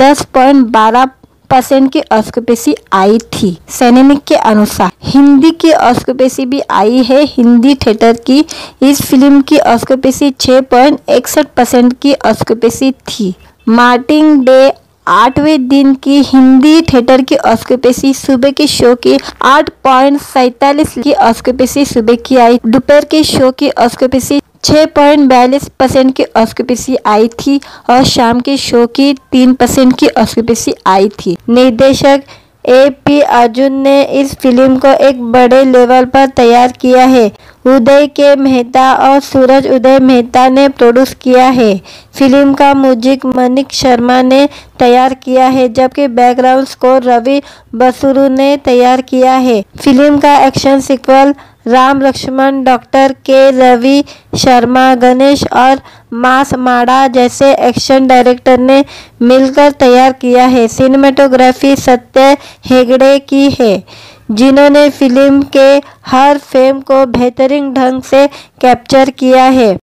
10.12% की ऑस्क्यूपेसी आई थी। सैनिक के अनुसार हिंदी की ऑस्क्यूपेसी भी आई है। हिंदी थिएटर की इस फिल्म की ऑस्क्यूपेसी 6.61% की ऑस्क्यूपेसी थी। मार्टिन डे 8वें दिन की हिंदी थिएटर की ऑस्क्यूपेसी सुबह के शो की 8.47 की ऑस्क्यूपेसी सुबह की आई। दोपहर के शो की ऑस्क्यूपेसी 6.42% की ऑस्क्यूपेसी आई थी और शाम के शो की 3% की ऑस्क्यूपेसी आई थी। निर्देशक A.P. अर्जुन ने इस फिल्म को एक बड़े लेवल पर तैयार किया है। उदय के मेहता और सूरज उदय मेहता ने प्रोड्यूस किया है। फिल्म का म्यूजिक मनीष शर्मा ने तैयार किया है जबकि बैकग्राउंड स्कोर रवि बसरू ने तैयार किया है। फिल्म का action sequel Ram Lakshman, doctor K Ravi Sharma, Ganesh और मास माड़ा जैसे एक्शन डायरेक्टर ने मिलकर तैयार किया है। सिनेमेटोग्राफी सत्य हेगड़े की है जिन्होंने फिल्म के हर फ्रेम को बेहतरीन ढंग से कैप्चर किया है।